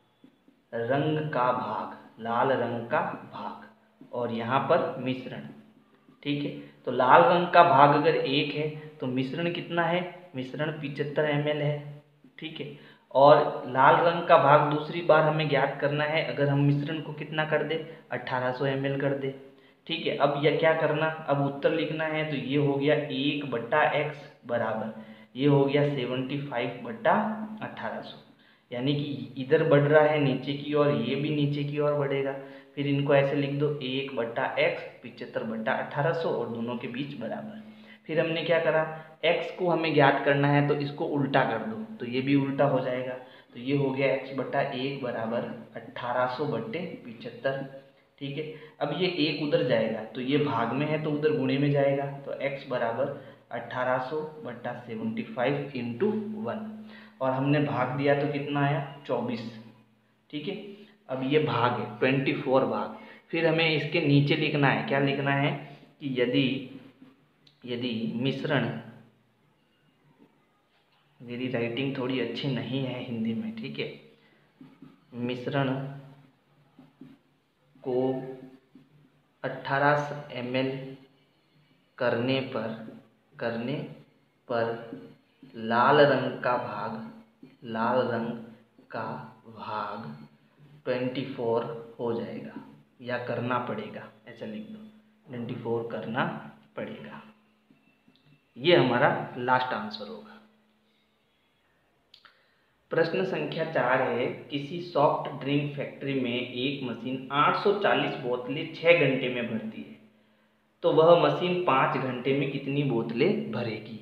रंग का भाग, लाल रंग का भाग, और यहाँ पर मिश्रण। ठीक है, तो लाल रंग का भाग अगर एक है तो मिश्रण कितना है, मिश्रण पचहत्तर एम एल है। ठीक है, और लाल रंग का भाग दूसरी बार हमें ज्ञात करना है। अगर हम मिश्रण को कितना कर दे, अट्ठारह सौ एम एल कर दे। ठीक है, अब यह क्या करना, अब उत्तर लिखना है। तो ये हो गया एक बट्टा एक्स बराबर, ये हो गया सेवेंटी फाइव बट्टा अट्ठारह सौ, यानी कि इधर बढ़ रहा है नीचे की ओर, ये भी नीचे की ओर बढ़ेगा। फिर इनको ऐसे लिख दो, एक बट्टा एक्स पिचहत्तर बट्टा अट्ठारह सौ और दोनों के बीच बराबर। फिर हमने क्या करा, x को हमें ज्ञात करना है तो इसको उल्टा कर दो, तो ये भी उल्टा हो जाएगा। तो ये हो गया x बट्टा एक बराबर अट्ठारह सौ बट्टे पिचहत्तर। ठीक है, अब ये एक उधर जाएगा तो ये भाग में है तो उधर गुणे में जाएगा। तो x बराबर अट्ठारह सौ बट्टा सेवेंटी फाइव इंटू वन, और हमने भाग दिया तो कितना आया, चौबीस। ठीक है, अब ये भाग है चौबीस भाग। फिर हमें इसके नीचे लिखना है, क्या लिखना है कि यदि यदि मिश्रण, मेरी राइटिंग थोड़ी अच्छी नहीं है हिंदी में, ठीक है, मिश्रण को अट्ठारह एम एल करने पर करने पर लाल रंग का भाग लाल रंग का भाग चौबीस हो जाएगा, या करना पड़ेगा, ऐसा लिख दो, चौबीस करना पड़ेगा। ये हमारा लास्ट आंसर होगा। प्रश्न संख्या चार है, किसी सॉफ्ट ड्रिंक फैक्ट्री में एक मशीन आठ सौ चालीस बोतलें छः घंटे में भरती है, तो वह मशीन पाँच घंटे में कितनी बोतलें भरेगी।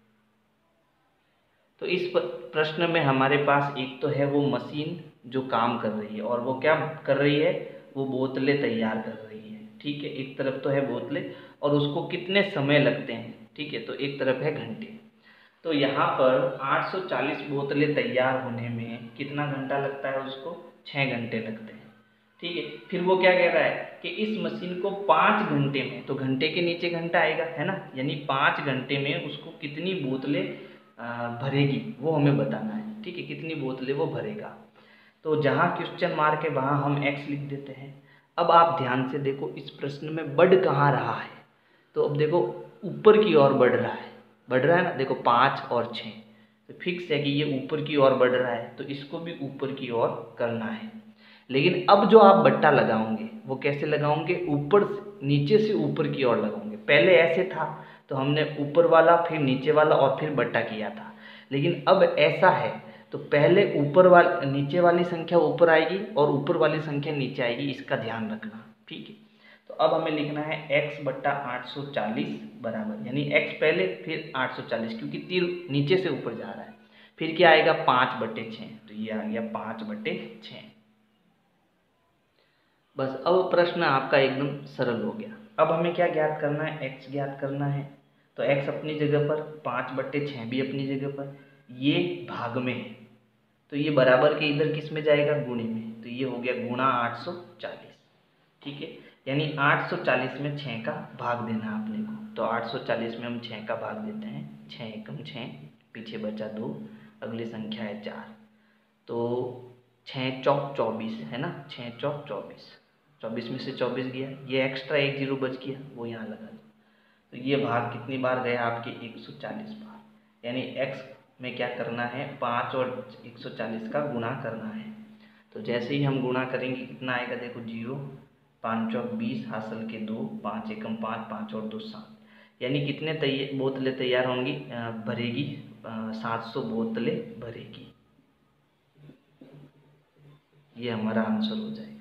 तो इस प्रश्न में हमारे पास एक तो है वो मशीन जो काम कर रही है, और वो क्या कर रही है, वो बोतलें तैयार कर रही है। ठीक है, एक तरफ तो है बोतलें और उसको कितने समय लगते हैं। ठीक है, तो एक तरफ है घंटे। तो यहाँ पर आठ सौ चालीस बोतलें तैयार होने में कितना घंटा लगता है, उसको छः घंटे लगते हैं। ठीक है, फिर वो क्या कह रहा है कि इस मशीन को पाँच घंटे में, तो घंटे के नीचे घंटा आएगा, है ना, यानी पाँच घंटे में उसको कितनी बोतलें भरेगी वो हमें बताना है। ठीक है, कितनी बोतलें वो भरेगा। तो जहाँ क्वेश्चन मार्क है वहाँ हम एक्स लिख देते हैं। अब आप ध्यान से देखो, इस प्रश्न में बढ़ कहाँ रहा है, तो अब देखो ऊपर की ओर बढ़ रहा है, बढ़ रहा है ना, देखो पाँच और छः, तो फिक्स है कि ये ऊपर की ओर बढ़ रहा है, तो इसको भी ऊपर की ओर करना है। लेकिन अब जो आप बट्टा लगाओगे वो कैसे लगाओगे, ऊपर नीचे से ऊपर की ओर लगाओगे। पहले ऐसे था तो हमने ऊपर वाला फिर नीचे वाला और फिर बट्टा किया था, लेकिन अब ऐसा है तो पहले ऊपर वाली नीचे वाली संख्या ऊपर आएगी और ऊपर वाली संख्या नीचे आएगी, इसका ध्यान रखना। ठीक है, तो अब हमें लिखना है x बट्टा आठ सौ चालीस बराबर, यानी x पहले फिर आठ सौ चालीस, क्योंकि तीर नीचे से ऊपर जा रहा है। फिर क्या आएगा पाँच बटे छः, तो ये आ गया पाँच बटे छः। बस अब प्रश्न आपका एकदम सरल हो गया। अब हमें क्या ज्ञात करना है, x ज्ञात करना है। तो x अपनी जगह पर, पाँच बट्टे छः भी अपनी जगह पर, ये भाग में है तो ये बराबर के इधर किस में जाएगा, गुणे में, तो ये हो गया गुणा आठ सौ चालीस। ठीक है, यानी आठ सौ चालीस में छः का भाग देना है अपने को। तो आठ सौ चालीस में हम छः का भाग देते हैं, छः एकम छः, पीछे बचा दो, अगली संख्या है चार, तो छः चौक चौबीस है ना, छः चौक चौबीस, चौबीस में से चौबीस गया, ये एक्स्ट्रा एक जीरो बच गया, वो यहाँ लगा दो। तो ये भाग कितनी बार गया आपके, एक सौ चालीस बार। यानी x में क्या करना है, पाँच और एक सौ चालीस का गुणा करना है। तो जैसे ही हम गुणा करेंगे कितना आएगा, देखो जीरो, पाँच चौक बीस, हासिल के दो, पाँच एकम पाँच, पाँच और दो सात, यानी कितने तैयार बोतलें तैयार होंगी, भरेगी, सात सौ बोतलें भरेगी। ये हमारा आंसर हो जाएगा,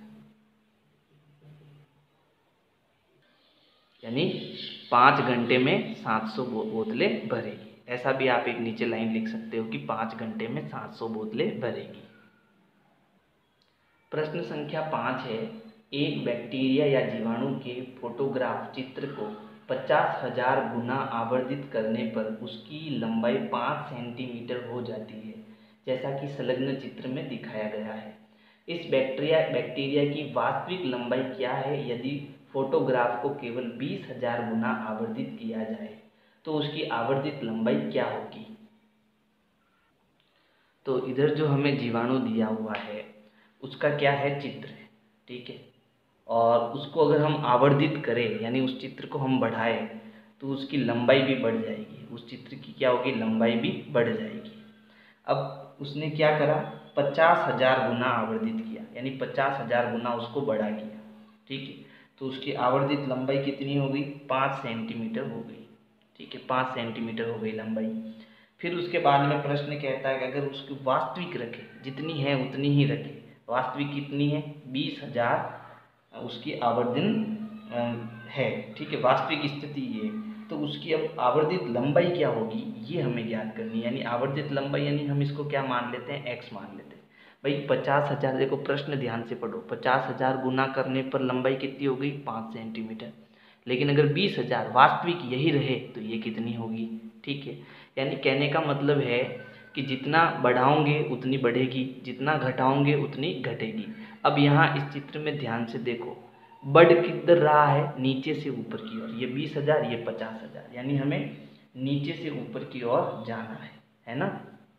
यानी पाँच घंटे में सात सौ बोतलें भरेगी। ऐसा भी आप एक नीचे लाइन लिख सकते हो कि पाँच घंटे में सात सौ बोतलें भरेगी। प्रश्न संख्या पाँच है, एक बैक्टीरिया या जीवाणु के फोटोग्राफ चित्र को पचास हजार गुना आवर्धित करने पर उसकी लंबाई पाँच सेंटीमीटर हो जाती है, जैसा कि संलग्न चित्र में दिखाया गया है। इस बैक्टीरिया बैक्टीरिया की वास्तविक लंबाई क्या है यदि फोटोग्राफ को केवल बीस हजार गुना आवर्धित किया जाए, तो उसकी आवर्धित लंबाई क्या होगी। तो इधर जो हमें जीवाणु दिया हुआ है उसका क्या है, चित्र है, ठीक है, और उसको अगर हम आवर्धित करें यानी उस चित्र को हम बढ़ाएं तो उसकी लंबाई भी बढ़ जाएगी, उस चित्र की क्या होगी, लंबाई भी बढ़ जाएगी। अब उसने क्या करा, पचास हजार गुना आवर्धित किया, यानी पचास हजार गुना उसको बढ़ा किया, ठीक है, तो उसकी आवर्धित लंबाई कितनी हो गई, पाँच सेंटीमीटर हो गई, ठीक है, पाँच सेंटीमीटर हो गई लंबाई। फिर उसके बाद में प्रश्न कहता है कि अगर उसकी वास्तविक रखे, जितनी है उतनी ही रखे, वास्तविक कितनी है, बीस हजार उसकी आवर्धन है, ठीक है, वास्तविक स्थिति ये, तो उसकी अब आवर्धित लंबाई क्या होगी ये हमें ज्ञात करनी है। यानी आवर्धित लंबाई यानी हम इसको क्या मान लेते हैं, एक्स मान लेते हैं। भाई पचास हजार, देखो प्रश्न ध्यान से पढ़ो, पचास हजार गुना करने पर लंबाई कितनी हो गई, पाँच सेंटीमीटर, लेकिन अगर बीस हजार वास्तविक यही रहे तो ये कितनी होगी, ठीक है। यानी कहने का मतलब है कि जितना बढ़ाओगे उतनी बढ़ेगी, जितना घटाओगे उतनी घटेगी। अब यहाँ इस चित्र में ध्यान से देखो, बढ़ किधर रहा है, नीचे से ऊपर की ओर, ये बीस हजार ये पचास हजार, यानी हमें नीचे से ऊपर की ओर जाना है, है ना।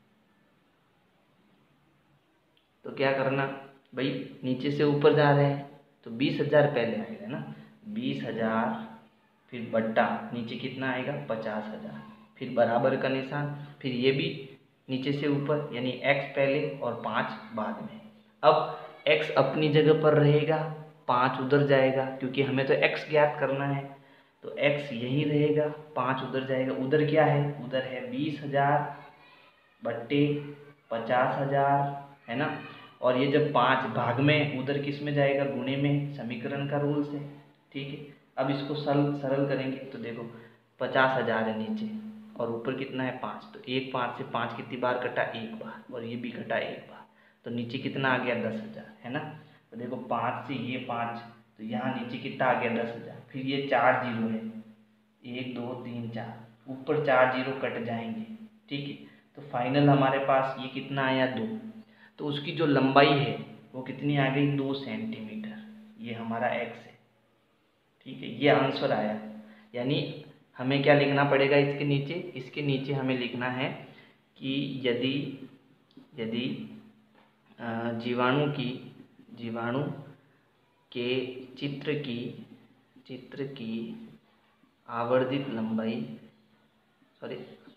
तो क्या करना भाई, नीचे से ऊपर जा रहे हैं तो बीस हजार पहले आएगा ना, बीस हजार फिर बट्टा नीचे कितना आएगा, पचास हजार, फिर बराबर का निशान, फिर ये भी नीचे से ऊपर, यानी x पहले और पाँच बाद में। अब x अपनी जगह पर रहेगा, पाँच उधर जाएगा, क्योंकि हमें तो x ज्ञात करना है, तो x यहीं रहेगा, पाँच उधर जाएगा, उधर क्या है, उधर है बीस हजार बट्टे पचास हजार, है ना। और ये जब पाँच भाग में, उधर किस में जाएगा, गुणे में, समीकरण का रूल से, ठीक है। अब इसको सरल सरल करेंगे तो देखो पचास हजार है नीचे और ऊपर कितना है, पाँच, तो एक पाँच से पाँच कितनी बार कटा, एक बार, और ये भी कटा एक बार, तो नीचे कितना आ गया, दस हजार, है ना। तो देखो पाँच से ये पाँच, तो यहाँ नीचे कितना आ गया, दस हजार, फिर ये चार जीरो है, एक दो तीन चार, ऊपर चार जीरो कट जाएंगे, ठीक है। तो फाइनल हमारे पास ये कितना आया, दो, तो उसकी जो लंबाई है वो कितनी आ गई, दो सेंटीमीटर, ये हमारा एक्स है, ठीक है, ये आंसर आया। यानी हमें क्या लिखना पड़ेगा इसके नीचे, इसके नीचे हमें लिखना है कि यदि यदि जीवाणु की जीवाणु के चित्र की चित्र की आवर्धित लंबाई सॉरी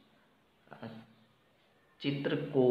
चित्र को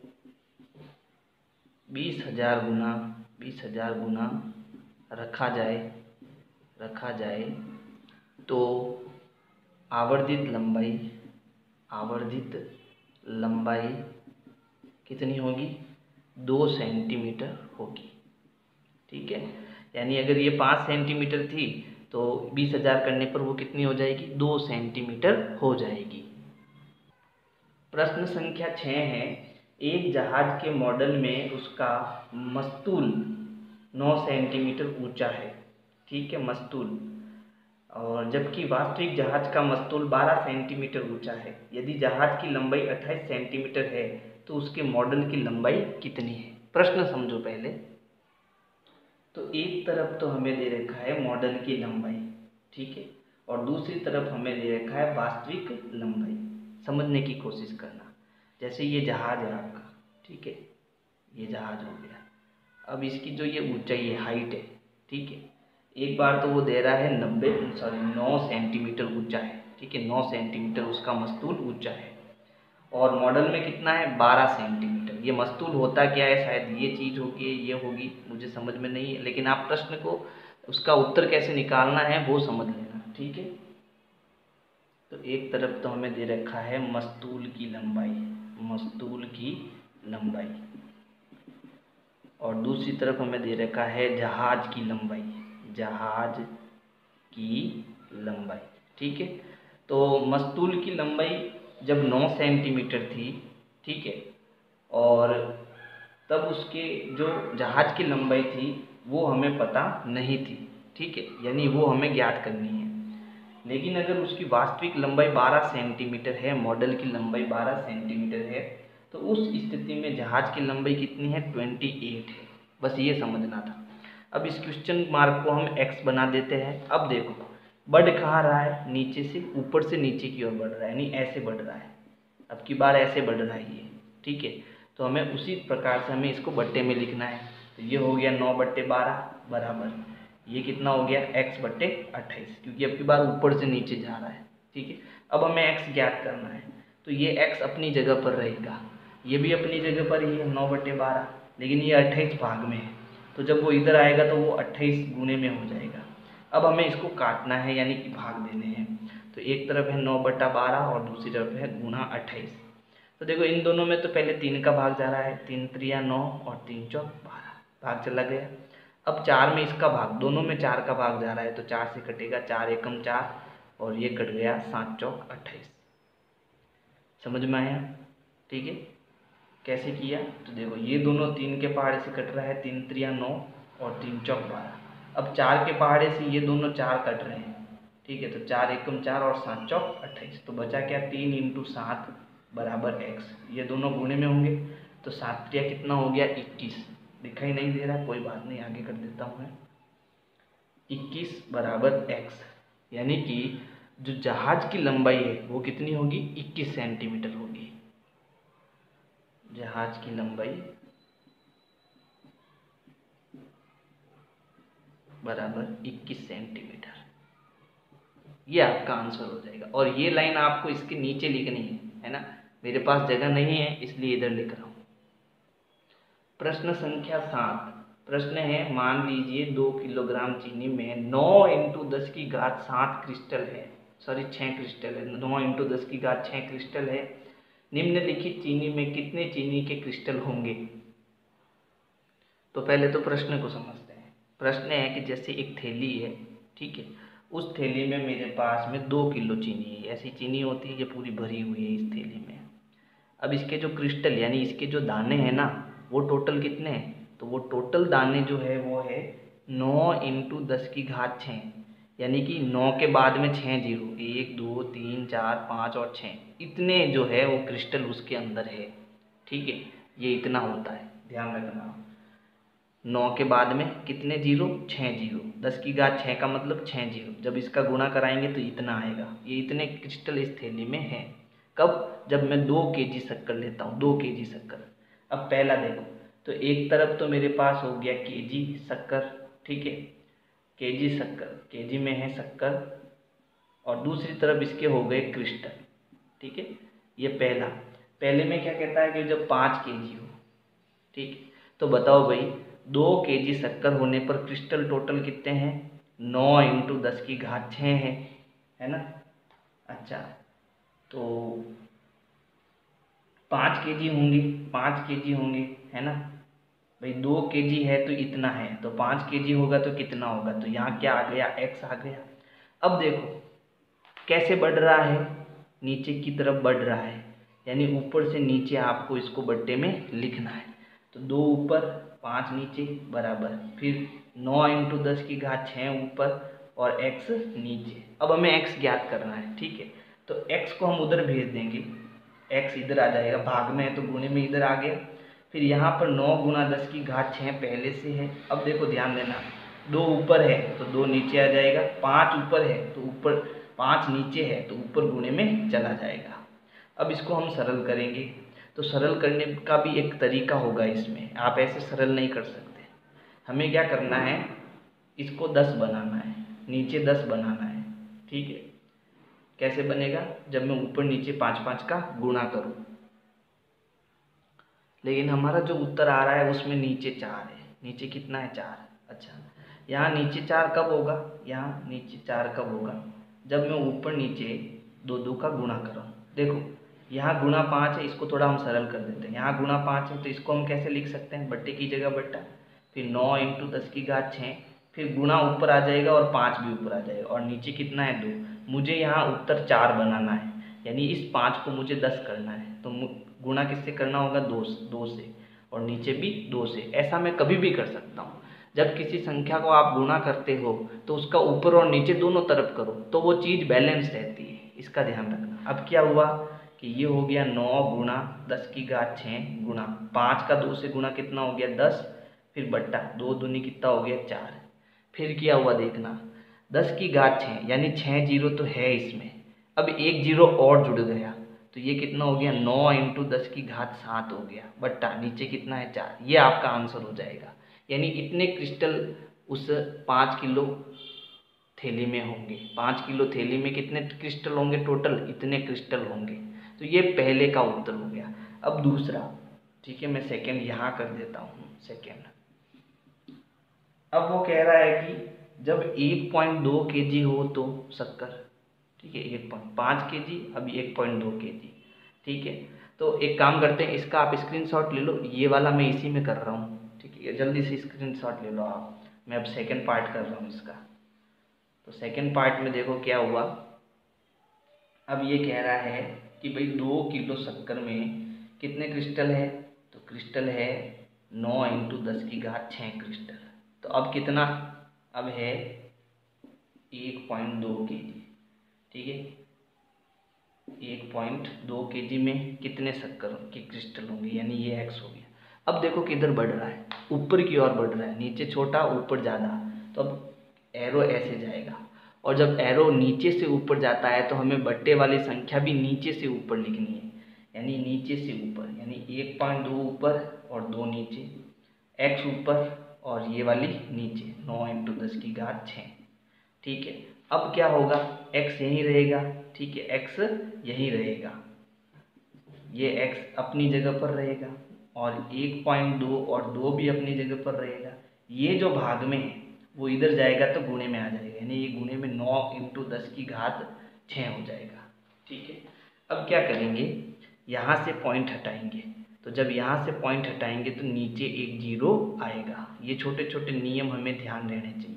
बीस हजार गुना बीस हजार गुना रखा जाए रखा जाए तो आवर्धित लंबाई आवर्धित लंबाई कितनी होगी, दो सेंटीमीटर होगी, ठीक है। यानी अगर ये पाँच सेंटीमीटर थी तो बीस हजार करने पर वो कितनी हो जाएगी, दो सेंटीमीटर हो जाएगी। प्रश्न संख्या छः है, एक जहाज के मॉडल में उसका मस्तूल नौ सेंटीमीटर ऊंचा है, ठीक है, मस्तूल, और जबकि वास्तविक जहाज का मस्तूल बारह सेंटीमीटर ऊंचा है। यदि जहाज की लंबाई अट्ठाईस सेंटीमीटर है तो उसके मॉडल की लंबाई कितनी है। प्रश्न समझो पहले। तो एक तरफ तो हमें दे रखा है मॉडल की लंबाई, ठीक है, और दूसरी तरफ हमें दे रखा है वास्तविक लंबाई। समझने की कोशिश करना। जैसे ये जहाज है आपका, ठीक है, ये जहाज हो गया। अब इसकी जो ये ऊंचाई है, हाइट है, ठीक है, एक बार तो वो दे रहा है नब्बे सॉरी नौ सेंटीमीटर ऊंचा है, ठीक है, नौ सेंटीमीटर उसका मस्तूल ऊंचा है, और मॉडल में कितना है, बारह सेंटीमीटर। ये मस्तूल होता क्या है, शायद ये चीज़ होगी, ये होगी, मुझे समझ में नहीं है, लेकिन आप प्रश्न को उसका उत्तर कैसे निकालना है वो समझ लेना, ठीक है। तो एक तरफ तो हमें दे रखा है मस्तूल की लंबाई, मस्तूल की लंबाई, और दूसरी तरफ हमें दे रखा है जहाज की लंबाई, जहाज की लंबाई, ठीक है। तो मस्तूल की लंबाई जब नौ सेंटीमीटर थी, ठीक है, और तब उसके जो जहाज की लंबाई थी वो हमें पता नहीं थी, ठीक है, यानी वो हमें ज्ञात करनी है। लेकिन अगर उसकी वास्तविक लंबाई बारह सेंटीमीटर है, मॉडल की लंबाई बारह सेंटीमीटर है, तो उस स्थिति में जहाज की लंबाई कितनी है, अट्ठाईस है। बस ये समझना था। अब इस क्वेश्चन मार्क को हम एक्स बना देते हैं। अब देखो बढ़ कहाँ रहा है, नीचे से ऊपर से नीचे की ओर बढ़ रहा है, यानी ऐसे बढ़ रहा है। अब की बार ऐसे बढ़ रहा है ये, ठीक है। तो हमें उसी प्रकार से हमें इसको बट्टे में लिखना है। तो ये हो गया नौ बट्टे बारह बराबर ये कितना हो गया, एक्स बट्टे अट्ठाईस, क्योंकि अब की बार ऊपर से नीचे जा रहा है, ठीक है। अब हमें एक्स ज्ञात करना है, तो ये एक्स अपनी जगह पर रहेगा, ये भी अपनी जगह पर ही है नौ बट्टे बारह, लेकिन ये अट्ठाईस भाग में है, तो जब वो इधर आएगा तो वो अट्ठाईस गुने में हो जाएगा। अब हमें इसको काटना है, यानी कि भाग देने हैं। तो एक तरफ है नौ बट्टा बारह और दूसरी तरफ है गुना अट्ठाईस। तो देखो इन दोनों में तो पहले तीन का भाग जा रहा है, तीन त्रिया नौ और तीन चौक बारह, भाग चला गया। अब चार में इसका भाग, दोनों में चार का भाग जा रहा है, तो चार से कटेगा, चार एकम चार और ये कट गया, सात चौक अट्ठाईस। समझ में आया, ठीक है। कैसे किया, तो देखो ये दोनों तीन के पहाड़े से कट रहा है, तीन त्रिया नौ और तीन चौक बारह। अब चार के पहाड़े से ये दोनों चार कट रहे हैं, ठीक है, तो चार एकम चार और सात चौक अट्ठाईस, तो बचा क्या, तीन इंटू सात बराबर एक्स। ये दोनों गुणे में होंगे, तो सात त्रिया कितना हो गया, इक्कीस। दिखाई नहीं दे रहा, कोई बात नहीं, आगे कर देता हूँ मैं। इक्कीस बराबर एक्स, यानी कि जो जहाज की लंबाई है वो कितनी होगी, इक्कीस सेंटीमीटर होगी। जहाज की लंबाई बराबर इक्कीस सेंटीमीटर, ये आपका आंसर हो जाएगा। और ये लाइन आपको इसके नीचे लिखनी है, है ना, मेरे पास जगह नहीं है इसलिए इधर लिख रहा हूँ। प्रश्न संख्या सात, प्रश्न है, मान लीजिए दो किलोग्राम चीनी में नौ इंटू दस की घात सात क्रिस्टल है, सॉरी छः क्रिस्टल है, नौ इंटू दस की घात छः क्रिस्टल है। निम्नलिखित चीनी में कितने चीनी के क्रिस्टल होंगे। तो पहले तो प्रश्न को समझते हैं। प्रश्न है कि जैसे एक थैली है, ठीक है, उस थैली में मेरे पास में दो किलो चीनी है, ऐसी चीनी होती है, ये पूरी भरी हुई है इस थैली में। अब इसके जो क्रिस्टल यानी इसके जो दाने हैं ना, वो टोटल कितने हैं, तो वो टोटल दाने जो है वो है नौ इंटू दस की घात छः, यानी कि नौ के बाद में छः जीरो, एक दो तीन चार पाँच और छः, इतने जो है वो क्रिस्टल उसके अंदर है, ठीक है। ये इतना होता है, ध्यान रखना। नौ के बाद में कितने जीरो, छः जीरो, दस की घात छः का मतलब छः जीरो, जब इसका गुणा कराएंगे तो इतना आएगा। ये इतने क्रिस्टल इस थैली में है। कब, जब मैं दो के जी शक्कर लेता हूँ, दो के जी शक्कर। अब पहला देखो, तो एक तरफ तो मेरे पास हो गया के जी शक्कर, ठीक है, के जी शक्कर, के जी में है शक्कर, और दूसरी तरफ इसके हो गए क्रिस्टल, ठीक है। ये पहला, पहले में क्या कहता है कि जब पाँच के जी हो, ठीक है, तो बताओ भाई दो के जी शक्कर होने पर क्रिस्टल टोटल कितने हैं, नौ इंटू दस की घात छः है, है ना। अच्छा, तो पाँच के जी होंगे, पाँच के जी होंगे, है ना भाई, दो के जी है तो इतना है, तो पाँच के जी होगा तो कितना होगा, तो यहाँ क्या आ गया, एक्स आ गया। अब देखो कैसे बढ़ रहा है, नीचे की तरफ बढ़ रहा है, यानी ऊपर से नीचे आपको इसको बट्टे में लिखना है। तो दो ऊपर पाँच नीचे बराबर, फिर नौ इंटू दस की घात छः ऊपर और x नीचे। अब हमें x ज्ञात करना है, ठीक है। तो x को हम उधर भेज देंगे, x इधर आ जाएगा, भाग में है तो गुणे में इधर आ गया। फिर यहाँ पर नौ गुना दस की घात छः पहले से है। अब देखो ध्यान देना, दो ऊपर है तो दो नीचे आ जाएगा, पाँच ऊपर है तो ऊपर, पाँच नीचे है तो ऊपर गुणे में चला जाएगा। अब इसको हम सरल करेंगे, तो सरल करने का भी एक तरीका होगा इसमें, आप ऐसे सरल नहीं कर सकते। हमें क्या करना है, इसको दस बनाना है, नीचे दस बनाना है, ठीक है। कैसे बनेगा, जब मैं ऊपर नीचे पाँच पाँच का गुणा करूँ। लेकिन हमारा जो उत्तर आ रहा है उसमें नीचे चार है, नीचे कितना है, चार। अच्छा, यहाँ नीचे चार कब होगा, यहाँ नीचे चार कब होगा, जब मैं ऊपर नीचे दो दो का गुणा करूँ। देखो यहाँ गुणा पाँच है, इसको थोड़ा हम सरल कर देते हैं। यहाँ गुणा पाँच है तो इसको हम कैसे लिख सकते हैं, बट्टे की जगह बट्टा, फिर नौ इंटू दस की घात छः, फिर गुणा ऊपर आ जाएगा और पाँच भी ऊपर आ जाएगा, और नीचे कितना है, दो। मुझे यहाँ उत्तर चार बनाना है, यानी इस पाँच को मुझे दस करना है, तो गुणा किससे करना होगा, दो दो से, और नीचे भी दो से। ऐसा मैं कभी भी कर सकता हूँ। जब किसी संख्या को आप गुणा करते हो तो उसका ऊपर और नीचे दोनों तरफ करो, तो वो चीज़ बैलेंस रहती है, इसका ध्यान रखना। अब क्या हुआ कि ये हो गया नौ गुणा दस की घात छः गुणा पाँच का दो से गुणा कितना हो गया, दस, फिर बट्टा दो दूनी कितना हो गया, चार। फिर क्या हुआ देखना, दस की घात छः यानी छः जीरो तो है इसमें, अब एक जीरो और जुड़ गया, तो ये कितना हो गया, नौ इंटू दस की घात सात हो गया, बट्टा नीचे कितना है, चार। ये आपका आंसर हो जाएगा। यानी इतने क्रिस्टल उस पाँच किलो थैली में होंगे। पाँच किलो थैली में कितने क्रिस्टल होंगे टोटल, इतने क्रिस्टल होंगे। तो ये पहले का उत्तर हो गया। अब दूसरा, ठीक है, मैं सेकंड यहाँ कर देता हूँ, सेकंड। अब वो कह रहा है कि जब एक पॉइंट दो के जी हो तो शक्कर, ठीक है, एक पॉइंट पाँच के जी, अभी एक पॉइंट दो के जी, ठीक है। तो एक काम करते हैं, इसका आप स्क्रीनशॉट ले लो, ये वाला मैं इसी में कर रहा हूँ, ठीक है, जल्दी से स्क्रीनशॉट ले लो आप। मैं अब सेकंड पार्ट कर रहा हूँ इसका। तो सेकंड पार्ट में देखो क्या हुआ। अब ये कह रहा है कि भाई दो किलो शक्कर में कितने क्रिस्टल है, तो क्रिस्टल है नौ इंटू दस की घात छः क्रिस्टल। तो अब कितना, अब है एक पॉइंट दो के जी, ठीक है। एक पॉइंट दो के जी में कितने शक्कर के क्रिस्टल होंगे, यानी ये एक्स हो गया। अब देखो किधर बढ़ रहा है, ऊपर की ओर बढ़ रहा है, नीचे छोटा ऊपर ज़्यादा, तो अब एरो ऐसे जाएगा। और जब एरो नीचे से ऊपर जाता है तो हमें बट्टे वाली संख्या भी नीचे से ऊपर लिखनी है, यानी नीचे से ऊपर, यानी एक पॉइंट दो ऊपर और दो नीचे, एक्स ऊपर और ये वाली नीचे, नौ इंटू दस की घात छः, ठीक है। अब क्या होगा, x यहीं रहेगा, ठीक है, x यहीं रहेगा, ये x अपनी जगह पर रहेगा, और एक पॉइंट दो और दो भी अपनी जगह पर रहेगा। ये जो भाग में है वो इधर जाएगा तो गुणे में आ जाएगा, यानी ये गुणे में नौ इंटू दस की घात छः हो जाएगा, ठीक है। अब क्या करेंगे, यहाँ से पॉइंट हटाएंगे, तो जब यहाँ से पॉइंट हटाएंगे तो नीचे एक जीरो आएगा। ये छोटे छोटे नियम हमें ध्यान रहने चाहिए।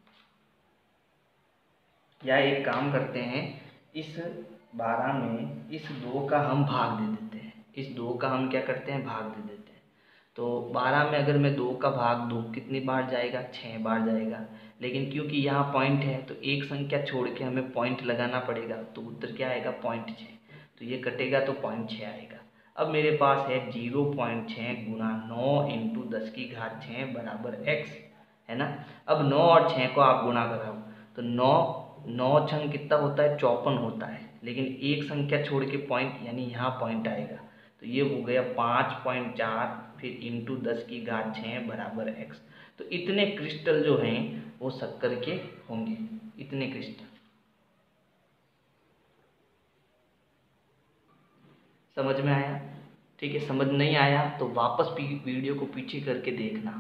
या एक काम करते हैं, इस बारह में इस दो का हम भाग दे देते हैं, इस दो का हम क्या करते हैं, भाग दे देते हैं। तो बारह में अगर मैं दो का भाग दूँ कितनी बार जाएगा, छः बार जाएगा। लेकिन क्योंकि यहाँ पॉइंट है तो एक संख्या छोड़ के हमें पॉइंट लगाना पड़ेगा, तो उत्तर क्या आएगा, पॉइंट छः। तो ये कटेगा तो पॉइंट छः आएगा। अब मेरे पास है जीरो पॉइंट छः गुना नौ इंटू दस की घात छः बराबर एक्स, है ना। अब नौ और छः को आप गुणा कराओ तो नौ नौ छंग कितना होता है, चौपन होता है, लेकिन एक संख्या छोड़ के पॉइंट, यानी यहाँ पॉइंट आएगा, तो ये हो गया पाँच पॉइंट चार, फिर इंटू दस की घात छः बराबर एक्स। तो इतने क्रिस्टल जो हैं वो शक्कर के होंगे, इतने क्रिस्टल। समझ में आया, ठीक है। समझ नहीं आया तो वापस वीडियो को पीछे करके देखना।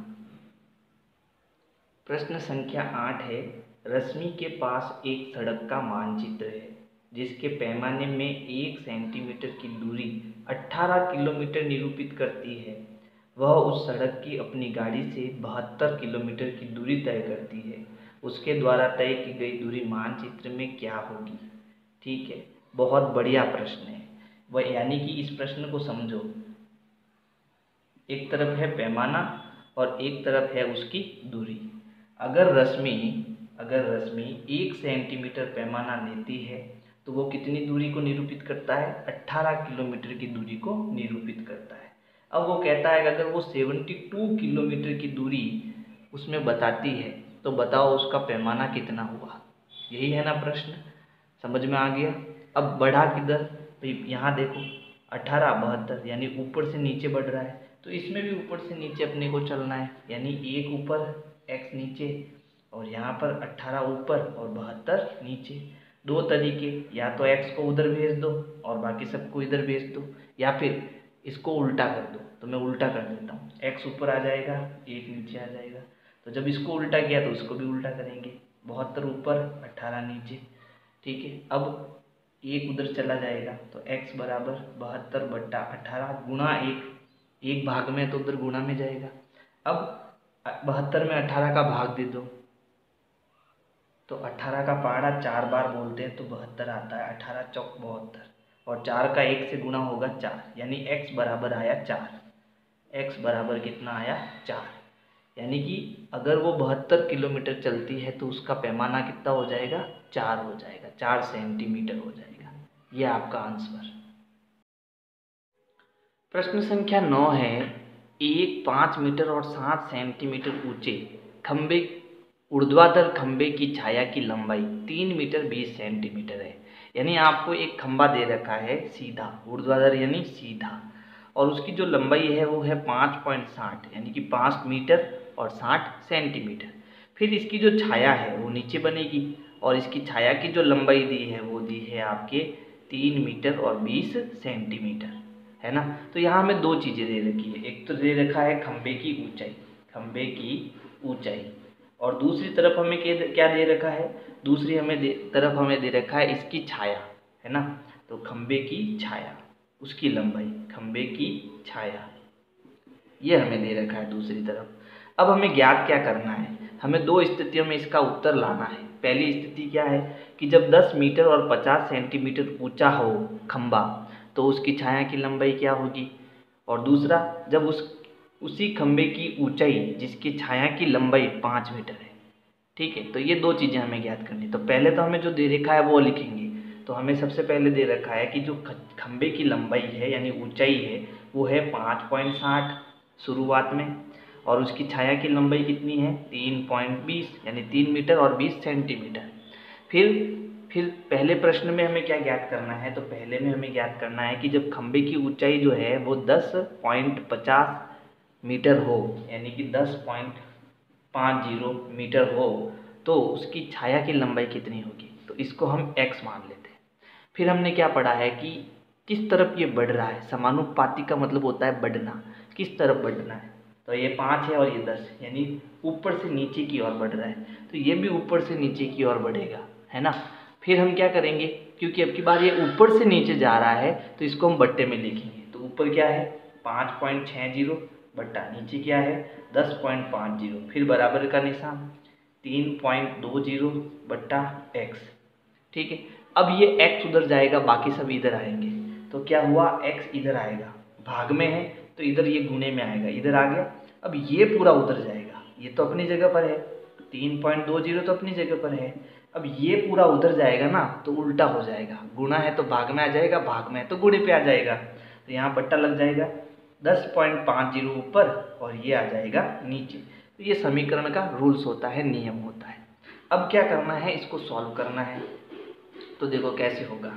प्रश्न संख्या आठ है, रश्मि के पास एक सड़क का मानचित्र है जिसके पैमाने में एक सेंटीमीटर की दूरी अठारह किलोमीटर निरूपित करती है। वह उस सड़क की अपनी गाड़ी से बहत्तर किलोमीटर की दूरी तय करती है। उसके द्वारा तय की गई दूरी मानचित्र में क्या होगी, ठीक है। बहुत बढ़िया प्रश्न है। वह यानी कि इस प्रश्न को समझो, एक तरफ है पैमाना और एक तरफ है उसकी दूरी। अगर रश्मि अगर रश्मि एक सेंटीमीटर पैमाना लेती है तो वो कितनी दूरी को निरूपित करता है? अट्ठारह किलोमीटर की दूरी को निरूपित करता है। अब वो कहता है कि अगर वो बहत्तर किलोमीटर की दूरी उसमें बताती है तो बताओ उसका पैमाना कितना हुआ। यही है ना प्रश्न, समझ में आ गया। अब बढ़ा किधर? भाई यहाँ देखो अठारह बहत्तर यानी ऊपर से नीचे बढ़ रहा है, तो इसमें भी ऊपर से नीचे अपने को चलना है, यानी एक ऊपर एक्स नीचे, और यहाँ पर अट्ठारह ऊपर और बहत्तर नीचे। दो तरीके, या तो एक्स को उधर भेज दो और बाकी सबको इधर भेज दो, या फिर इसको उल्टा कर दो। तो मैं उल्टा कर देता हूँ, एक्स ऊपर आ जाएगा, एक नीचे आ जाएगा। तो जब इसको उल्टा किया तो उसको भी उल्टा करेंगे, बहत्तर ऊपर अट्ठारह नीचे। ठीक है, अब एक उधर चला जाएगा तो x बराबर बहत्तर बट्टा अट्ठारह गुणा एक, एक भाग में तो उधर गुणा में जाएगा। अब बहत्तर में अट्ठारह का भाग दे दो तो अट्ठारह का पहाड़ा चार बार बोलते हैं तो बहत्तर आता है, अट्ठारह चौक बहत्तर, और चार का एक से गुणा होगा चार, यानी x बराबर आया चार। x बराबर कितना आया? चार। यानी कि अगर वो बहत्तर किलोमीटर चलती है तो उसका पैमाना कितना हो जाएगा? चार हो जाएगा, चार सेंटीमीटर हो जाएगा। ये आपका आंसर। प्रश्न संख्या नौ है, एक पाँच मीटर और सात सेंटीमीटर ऊंचे खंबे ऊर्ध्वाधर खंबे की छाया की लंबाई तीन मीटर बीस सेंटीमीटर है। यानी आपको एक खंबा दे रखा है सीधा, ऊर्ध्वाधर यानी सीधा, और उसकी जो लंबाई है वो है पाँच पॉइंट साठ यानी कि पाँच मीटर और साठ सेंटीमीटर। फिर इसकी जो छाया है वो नीचे बनेगी, और इसकी छाया की जो लंबाई दी है वो दी है आपके तीन मीटर और बीस सेंटीमीटर, है ना। तो यहाँ हमें दो चीज़ें दे रखी है, एक तो दे रखा है खंबे की ऊंचाई, खंबे की ऊंचाई, और दूसरी तरफ हमें क्या दे रखा है? दूसरी हमें दे तरफ हमें दे रखा है इसकी छाया, है ना। तो खंबे की छाया, उसकी लंबाई, खंबे की छाया, ये हमें दे रखा है दूसरी तरफ। अब हमें ज्ञात क्या करना है? हमें दो स्थितियों में इसका उत्तर लाना है। पहली स्थिति क्या है कि जब दस मीटर और पचास सेंटीमीटर ऊंचा हो खंबा तो उसकी छाया की लंबाई क्या होगी, और दूसरा जब उस उसी खंबे की ऊंचाई जिसकी छाया की लंबाई पाँच मीटर है। ठीक है, तो ये दो चीज़ें हमें ज्ञात करनी। तो पहले तो हमें जो दे रखा है वो लिखेंगे। तो हमें सबसे पहले दे रखा है कि जो खंबे की लंबाई है यानी ऊंचाई है वो है पाँच पॉइंट साठ शुरुआत में, और उसकी छाया की लंबाई कितनी है? तीन पॉइंट बीस यानी तीन मीटर और बीस सेंटीमीटर। फिर फिर पहले प्रश्न में हमें क्या ज्ञात करना है? तो पहले में हमें ज्ञात करना है कि जब खंबे की ऊंचाई जो है वो दस पॉइंट पचास मीटर हो यानी कि दस पॉइंट पाँच जीरो मीटर हो तो उसकी छाया की लंबाई कितनी होगी? तो इसको हम x मान लेते हैं। फिर हमने क्या पढ़ा है कि किस तरफ ये बढ़ रहा है? समानुपाती का मतलब होता है बढ़ना, किस तरफ बढ़ना है? तो ये पाँच है और ये दस, यानी ऊपर से नीचे की ओर बढ़ रहा है, तो ये भी ऊपर से नीचे की ओर बढ़ेगा, है ना। फिर हम क्या करेंगे, क्योंकि अब की बार ये ऊपर से नीचे जा रहा है तो इसको हम बट्टे में लिखेंगे। तो ऊपर क्या है? पाँच पॉइंट छः जीरो बट्टा नीचे क्या है? दस पॉइंट पाँच जीरो, फिर बराबर का निशान तीन पॉइंट दो जीरो बट्टा एक्स। ठीक है, अब ये x उधर जाएगा, बाकी सब इधर आएंगे, तो क्या हुआ? x इधर आएगा, भाग में है तो इधर ये गुणे में आएगा, इधर आ गया। अब ये पूरा उधर जाएगा, ये तो अपनी जगह पर है, तीन पॉइंट दो जीरो तो अपनी जगह पर है। अब ये पूरा उधर जाएगा ना तो उल्टा हो जाएगा, गुणा है तो भाग में आ जाएगा, भाग में है तो गुणे पे आ जाएगा, तो यहाँ बट्टा लग जाएगा। दस पॉइंट पाँच जीरो ऊपर और ये आ जाएगा नीचे। तो ये समीकरण का रूल्स होता है, नियम होता है। अब क्या करना है? इसको सॉल्व करना है। तो देखो कैसे होगा,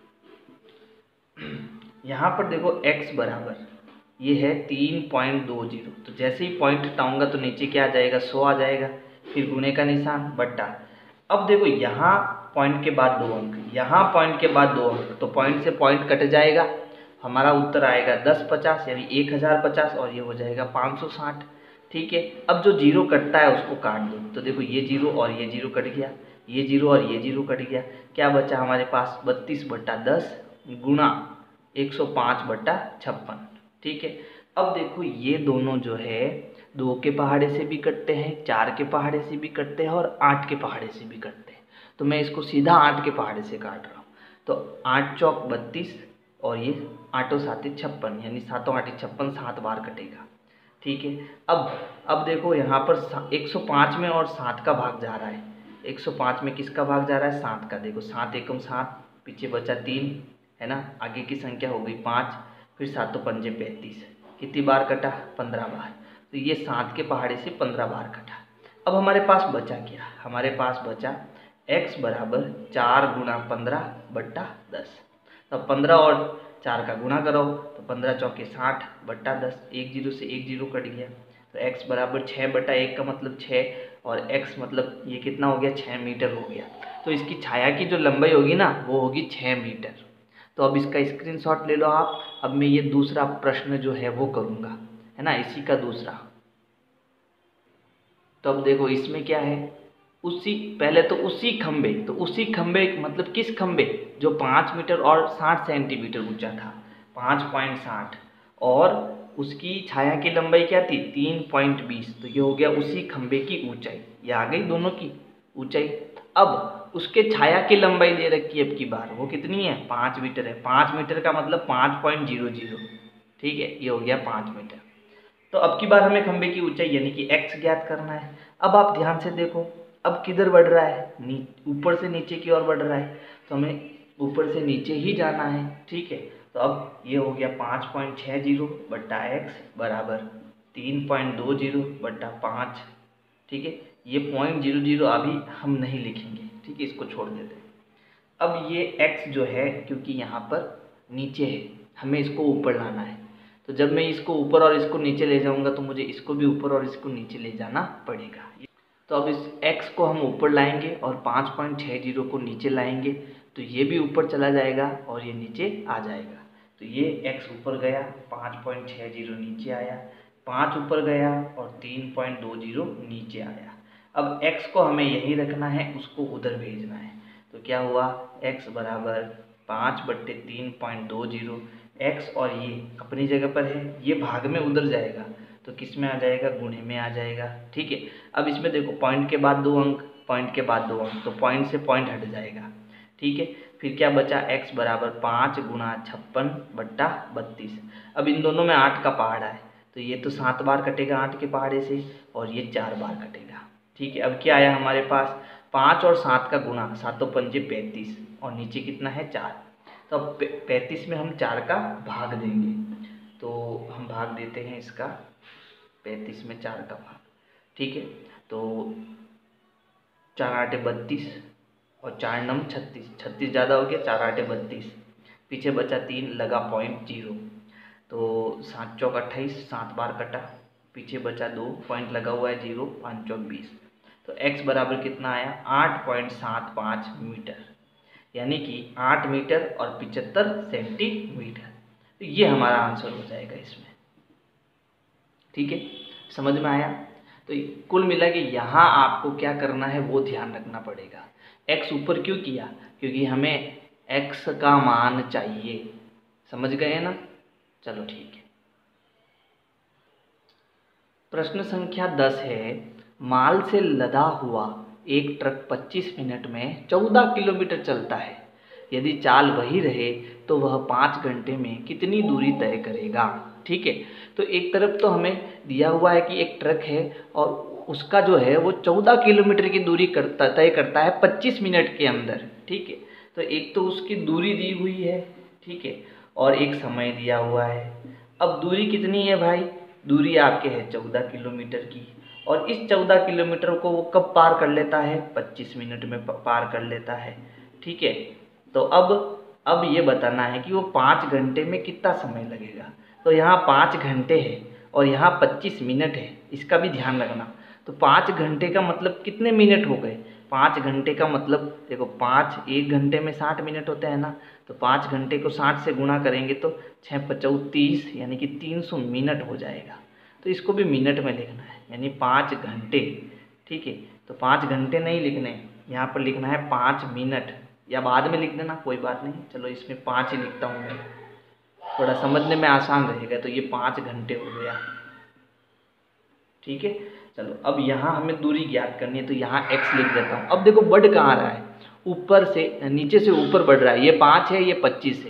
यहाँ पर देखो x बराबर ये है तीन पॉइंट दो जीरो, तो जैसे ही पॉइंट हटाऊंगा तो नीचे क्या आ जाएगा? सौ आ जाएगा, फिर गुणे का निशान बट्टा। अब देखो यहाँ पॉइंट के बाद दो अंक, यहाँ पॉइंट के बाद दो अंक, तो पॉइंट से पॉइंट कट जाएगा, हमारा उत्तर आएगा दस पचास यानी एक हज़ार पचास, और ये हो जाएगा पाँच सौ साठ। ठीक है, अब जो जीरो कटता है उसको काट दो, तो देखो ये जीरो और ये जीरो कट गया, ये जीरो और ये जीरो कट गया, क्या बचा हमारे पास? बत्तीस बट्टा दस गुणा एक सौ पाँच बट्टा छप्पन। ठीक है, अब देखो ये दोनों जो है दो के पहाड़े से भी कटते हैं, चार के पहाड़े से भी कटते हैं और आठ के पहाड़े से भी कटते हैं। तो मैं इसको सीधा आठ के पहाड़े से काट रहा हूँ, तो आठ चौक बत्तीस और ये आठों सात छप्पन, यानी सातों आठ छप्पन, सात बार कटेगा। ठीक है, अब अब देखो यहाँ पर एक सौ पाँच में और सात का भाग जा रहा है। एक सौ पाँच में किसका भाग जा रहा है? सात का। देखो सात एकम सात, पीछे बचा तीन, है ना, आगे की संख्या हो गई पाँच, फिर सातों पंजे पैंतीस, कितनी बार कटा? पंद्रह बार। तो ये सात के पहाड़े से पंद्रह बार कटा। अब हमारे पास बचा क्या? हमारे पास बचा x बराबर चार गुना पंद्रह बट्टा दस। तो पंद्रह और चार का गुणा करो तो पंद्रह चौके साठ बट्टा दस, एक जीरो से एक जीरो कट गया। तो x बराबर छः बट्टा एक का मतलब छः, और x मतलब ये कितना हो गया? छः मीटर हो गया। तो इसकी छाया की जो लंबाई होगी ना वो होगी छः मीटर। तो अब इसका स्क्रीनशॉट ले लो आप। अब मैं ये दूसरा प्रश्न जो है वो करूँगा, है ना, इसी का दूसरा। तो अब देखो इसमें क्या है, उसी पहले तो उसी खंबे, तो उसी खंबे मतलब किस खंबे? जो पाँच मीटर और साठ सेंटीमीटर ऊंचा था, पाँच पॉइंट साठ, और उसकी छाया की लंबाई क्या थी? तीन पॉइंट बीस। तो ये हो गया उसी खंबे की ऊंचाई, ये आ गई दोनों की ऊंचाई। अब उसके छाया की लंबाई दे रखी है अब की बार, वो कितनी है? पाँच मीटर है। पाँच मीटर का मतलब पाँच पॉइंट जीरो जीरो, ठीक है, ये हो गया पाँच मीटर। तो अब की बार हमें खंबे की ऊंचाई यानी कि x ज्ञात करना है। अब आप ध्यान से देखो, अब किधर बढ़ रहा है? ऊपर से नीचे की ओर बढ़ रहा है, तो हमें ऊपर से नीचे ही जाना है। ठीक है, तो अब ये हो गया पाँच पॉइंट छः जीरो बट्टा एक्स बराबर तीन पॉइंट दो जीरो बट्टा पाँच। ठीक है, ये पॉइंट जीरो जीरो अभी हम नहीं लिखेंगे, ठीक है, इसको छोड़ देते हैं। अब ये x जो है, क्योंकि यहाँ पर नीचे है, हमें इसको ऊपर लाना है। तो जब मैं इसको ऊपर और इसको नीचे ले जाऊंगा तो मुझे इसको भी ऊपर और इसको नीचे ले जाना पड़ेगा। तो अब इस x को हम ऊपर लाएंगे और पाँच पॉइंट छः जीरो को नीचे लाएंगे, तो ये भी ऊपर चला जाएगा और ये नीचे आ जाएगा। तो ये x ऊपर गया, पाँच पॉइंट छः जीरो नीचे आया, पाँच ऊपर गया और तीन पॉइंट दो जीरो नीचे आया। अब x को हमें यहीं रखना है, उसको उधर भेजना है। तो क्या हुआ? x बराबर पाँच बट्टे तीन पॉइंट दो जीरो, एक्स और ये अपनी जगह पर है, ये भाग में उधर जाएगा तो किस में आ जाएगा? गुणे में आ जाएगा। ठीक है, अब इसमें देखो पॉइंट के बाद दो अंक, पॉइंट के बाद दो अंक, तो पॉइंट से पॉइंट हट जाएगा। ठीक है, फिर क्या बचा? x बराबर पाँच गुना छप्पन बट्टा बत्तीस। अब इन दोनों में आठ का पहाड़ा है, तो ये तो सात बार कटेगा आठ के पहाड़े से, और ये चार बार कटेगा। ठीक है, अब क्या आया हमारे पास? पाँच और सात का गुणा, सातों पंजे पैंतीस, और नीचे कितना है? चार। तो अब पैंतीस में हम चार का भाग देंगे, तो हम भाग देते हैं इसका पैंतीस में चार का भाग। ठीक है, तो चार आटे बत्तीस और चार नम छत्तीस, छत्तीस ज़्यादा हो गया, चार आटे बत्तीस, पीछे बचा तीन, लगा पॉइंट जीरो, तो सात चौक अट्ठाईस, सात बार कटा, पीछे बचा दो, पॉइंट लगा हुआ है जीरो, पाँच चौक बीस। तो x बराबर कितना आया? आठ पॉइंट सात पाँच मीटर, यानी कि आठ मीटर और पिचहत्तर सेंटीमीटर। तो ये हमारा आंसर हो जाएगा इसमें। ठीक है, समझ में आया? तो कुल मिला के यहाँ आपको क्या करना है वो ध्यान रखना पड़ेगा। x ऊपर क्यों किया? क्योंकि हमें x का मान चाहिए। समझ गए ना? चलो ठीक है। प्रश्न संख्या दस है, माल से लदा हुआ एक ट्रक पच्चीस मिनट में चौदह किलोमीटर चलता है। यदि चाल वही रहे तो वह पाँच घंटे में कितनी दूरी तय करेगा? ठीक है, तो एक तरफ तो हमें दिया हुआ है कि एक ट्रक है और उसका जो है वो चौदह किलोमीटर की दूरी करता तय करता है पच्चीस मिनट के अंदर। ठीक है, तो एक तो उसकी दूरी दी हुई है, ठीक है, और एक समय दिया हुआ है। अब दूरी कितनी है भाई? दूरी आपके है चौदह किलोमीटर की, और इस चौदह किलोमीटर को वो कब पार कर लेता है? पच्चीस मिनट में पार कर लेता है। ठीक है, तो अब अब ये बताना है कि वो पाँच घंटे में कितना समय लगेगा। तो यहाँ पाँच घंटे है और यहाँ पच्चीस मिनट है, इसका भी ध्यान रखना। तो पाँच घंटे का मतलब कितने मिनट हो गए? पाँच घंटे का मतलब देखो, पाँच एक घंटे में साठ मिनट होते हैं ना, तो पाँच घंटे को साठ से गुणा करेंगे तो छः पचौ तीस, यानी कि तीन सौ मिनट हो जाएगा। तो इसको भी मिनट में लिखना है, यानी पाँच घंटे। ठीक है, तो पाँच घंटे नहीं लिखने, यहाँ पर लिखना है पाँच मिनट, या बाद में लिख देना, कोई बात नहीं। चलो इसमें पाँच ही लिखता हूँ मैं, थोड़ा समझने में आसान रहेगा। तो ये पाँच घंटे हो गया। ठीक है, चलो अब यहाँ हमें दूरी ज्ञात करनी है, तो यहाँ x लिख देता हूँ। अब देखो बढ़ कहाँ रहा है? ऊपर से नीचे से ऊपर बढ़ रहा है। ये पाँच है, ये पच्चीस है,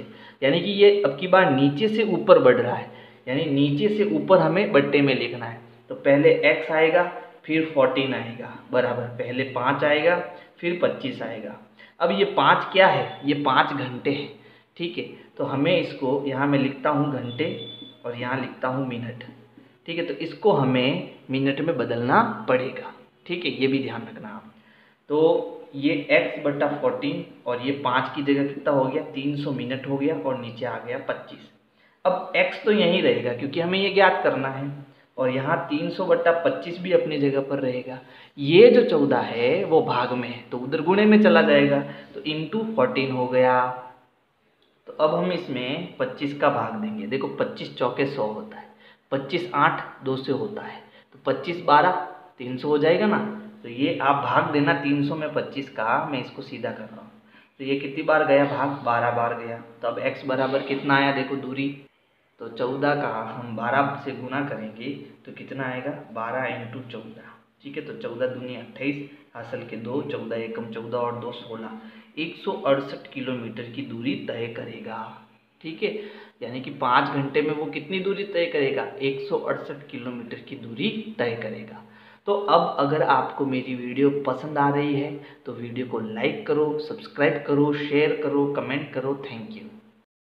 यानी कि ये अब की बार नीचे से ऊपर बढ़ रहा है, यानी नीचे से ऊपर हमें बट्टे में लिखना है। तो पहले x आएगा, फिर फोर्टीन आएगा बराबर, पहले पाँच आएगा, फिर पच्चीस आएगा। अब ये पाँच क्या है, ये पाँच घंटे हैं, ठीक है। तो हमें इसको यहाँ मैं लिखता हूँ घंटे और यहाँ लिखता हूँ मिनट, ठीक है। तो इसको हमें मिनट में बदलना पड़ेगा, ठीक है, ये भी ध्यान रखना आप। तो ये x बटा फोर्टीन और ये पाँच की जगह कितना हो गया, तीन सौ मिनट हो गया और नीचे आ गया पच्चीस। अब x तो यहीं रहेगा क्योंकि हमें ये ज्ञात करना है, और यहाँ तीन सौ बटा पच्चीस भी अपनी जगह पर रहेगा। ये जो चौदह है वो भाग में है तो उधर गुणे में चला जाएगा, तो इंटू फोर्टीन हो गया। तो अब हम इसमें पच्चीस का भाग देंगे। देखो पच्चीस चौके सौ होता है, पच्चीस आठ दो सौ होता है, तो पच्चीस बारह तीन सौ हो जाएगा ना। तो ये आप भाग देना तीन सौ में पच्चीस का, मैं इसको सीधा कर रहा हूँ। तो ये कितनी बार गया भाग, बारह बार गया। तो अब x बराबर कितना आया, देखो दूरी, तो चौदह का हम बारह से गुना करेंगे तो कितना आएगा, बारह इंटू चौदह, ठीक है। तो चौदह दूनी अट्ठाईस, हासिल के दो, चौदह एकम चौदह और दो सोलह, एक सौ अड़सठ किलोमीटर की दूरी तय करेगा, ठीक है। यानी कि पाँच घंटे में वो कितनी दूरी तय करेगा, एक सौ अड़सठ किलोमीटर की दूरी तय करेगा। तो अब अगर आपको मेरी वीडियो पसंद आ रही है तो वीडियो को लाइक करो, सब्सक्राइब करो, शेयर करो, कमेंट करो। Thank you.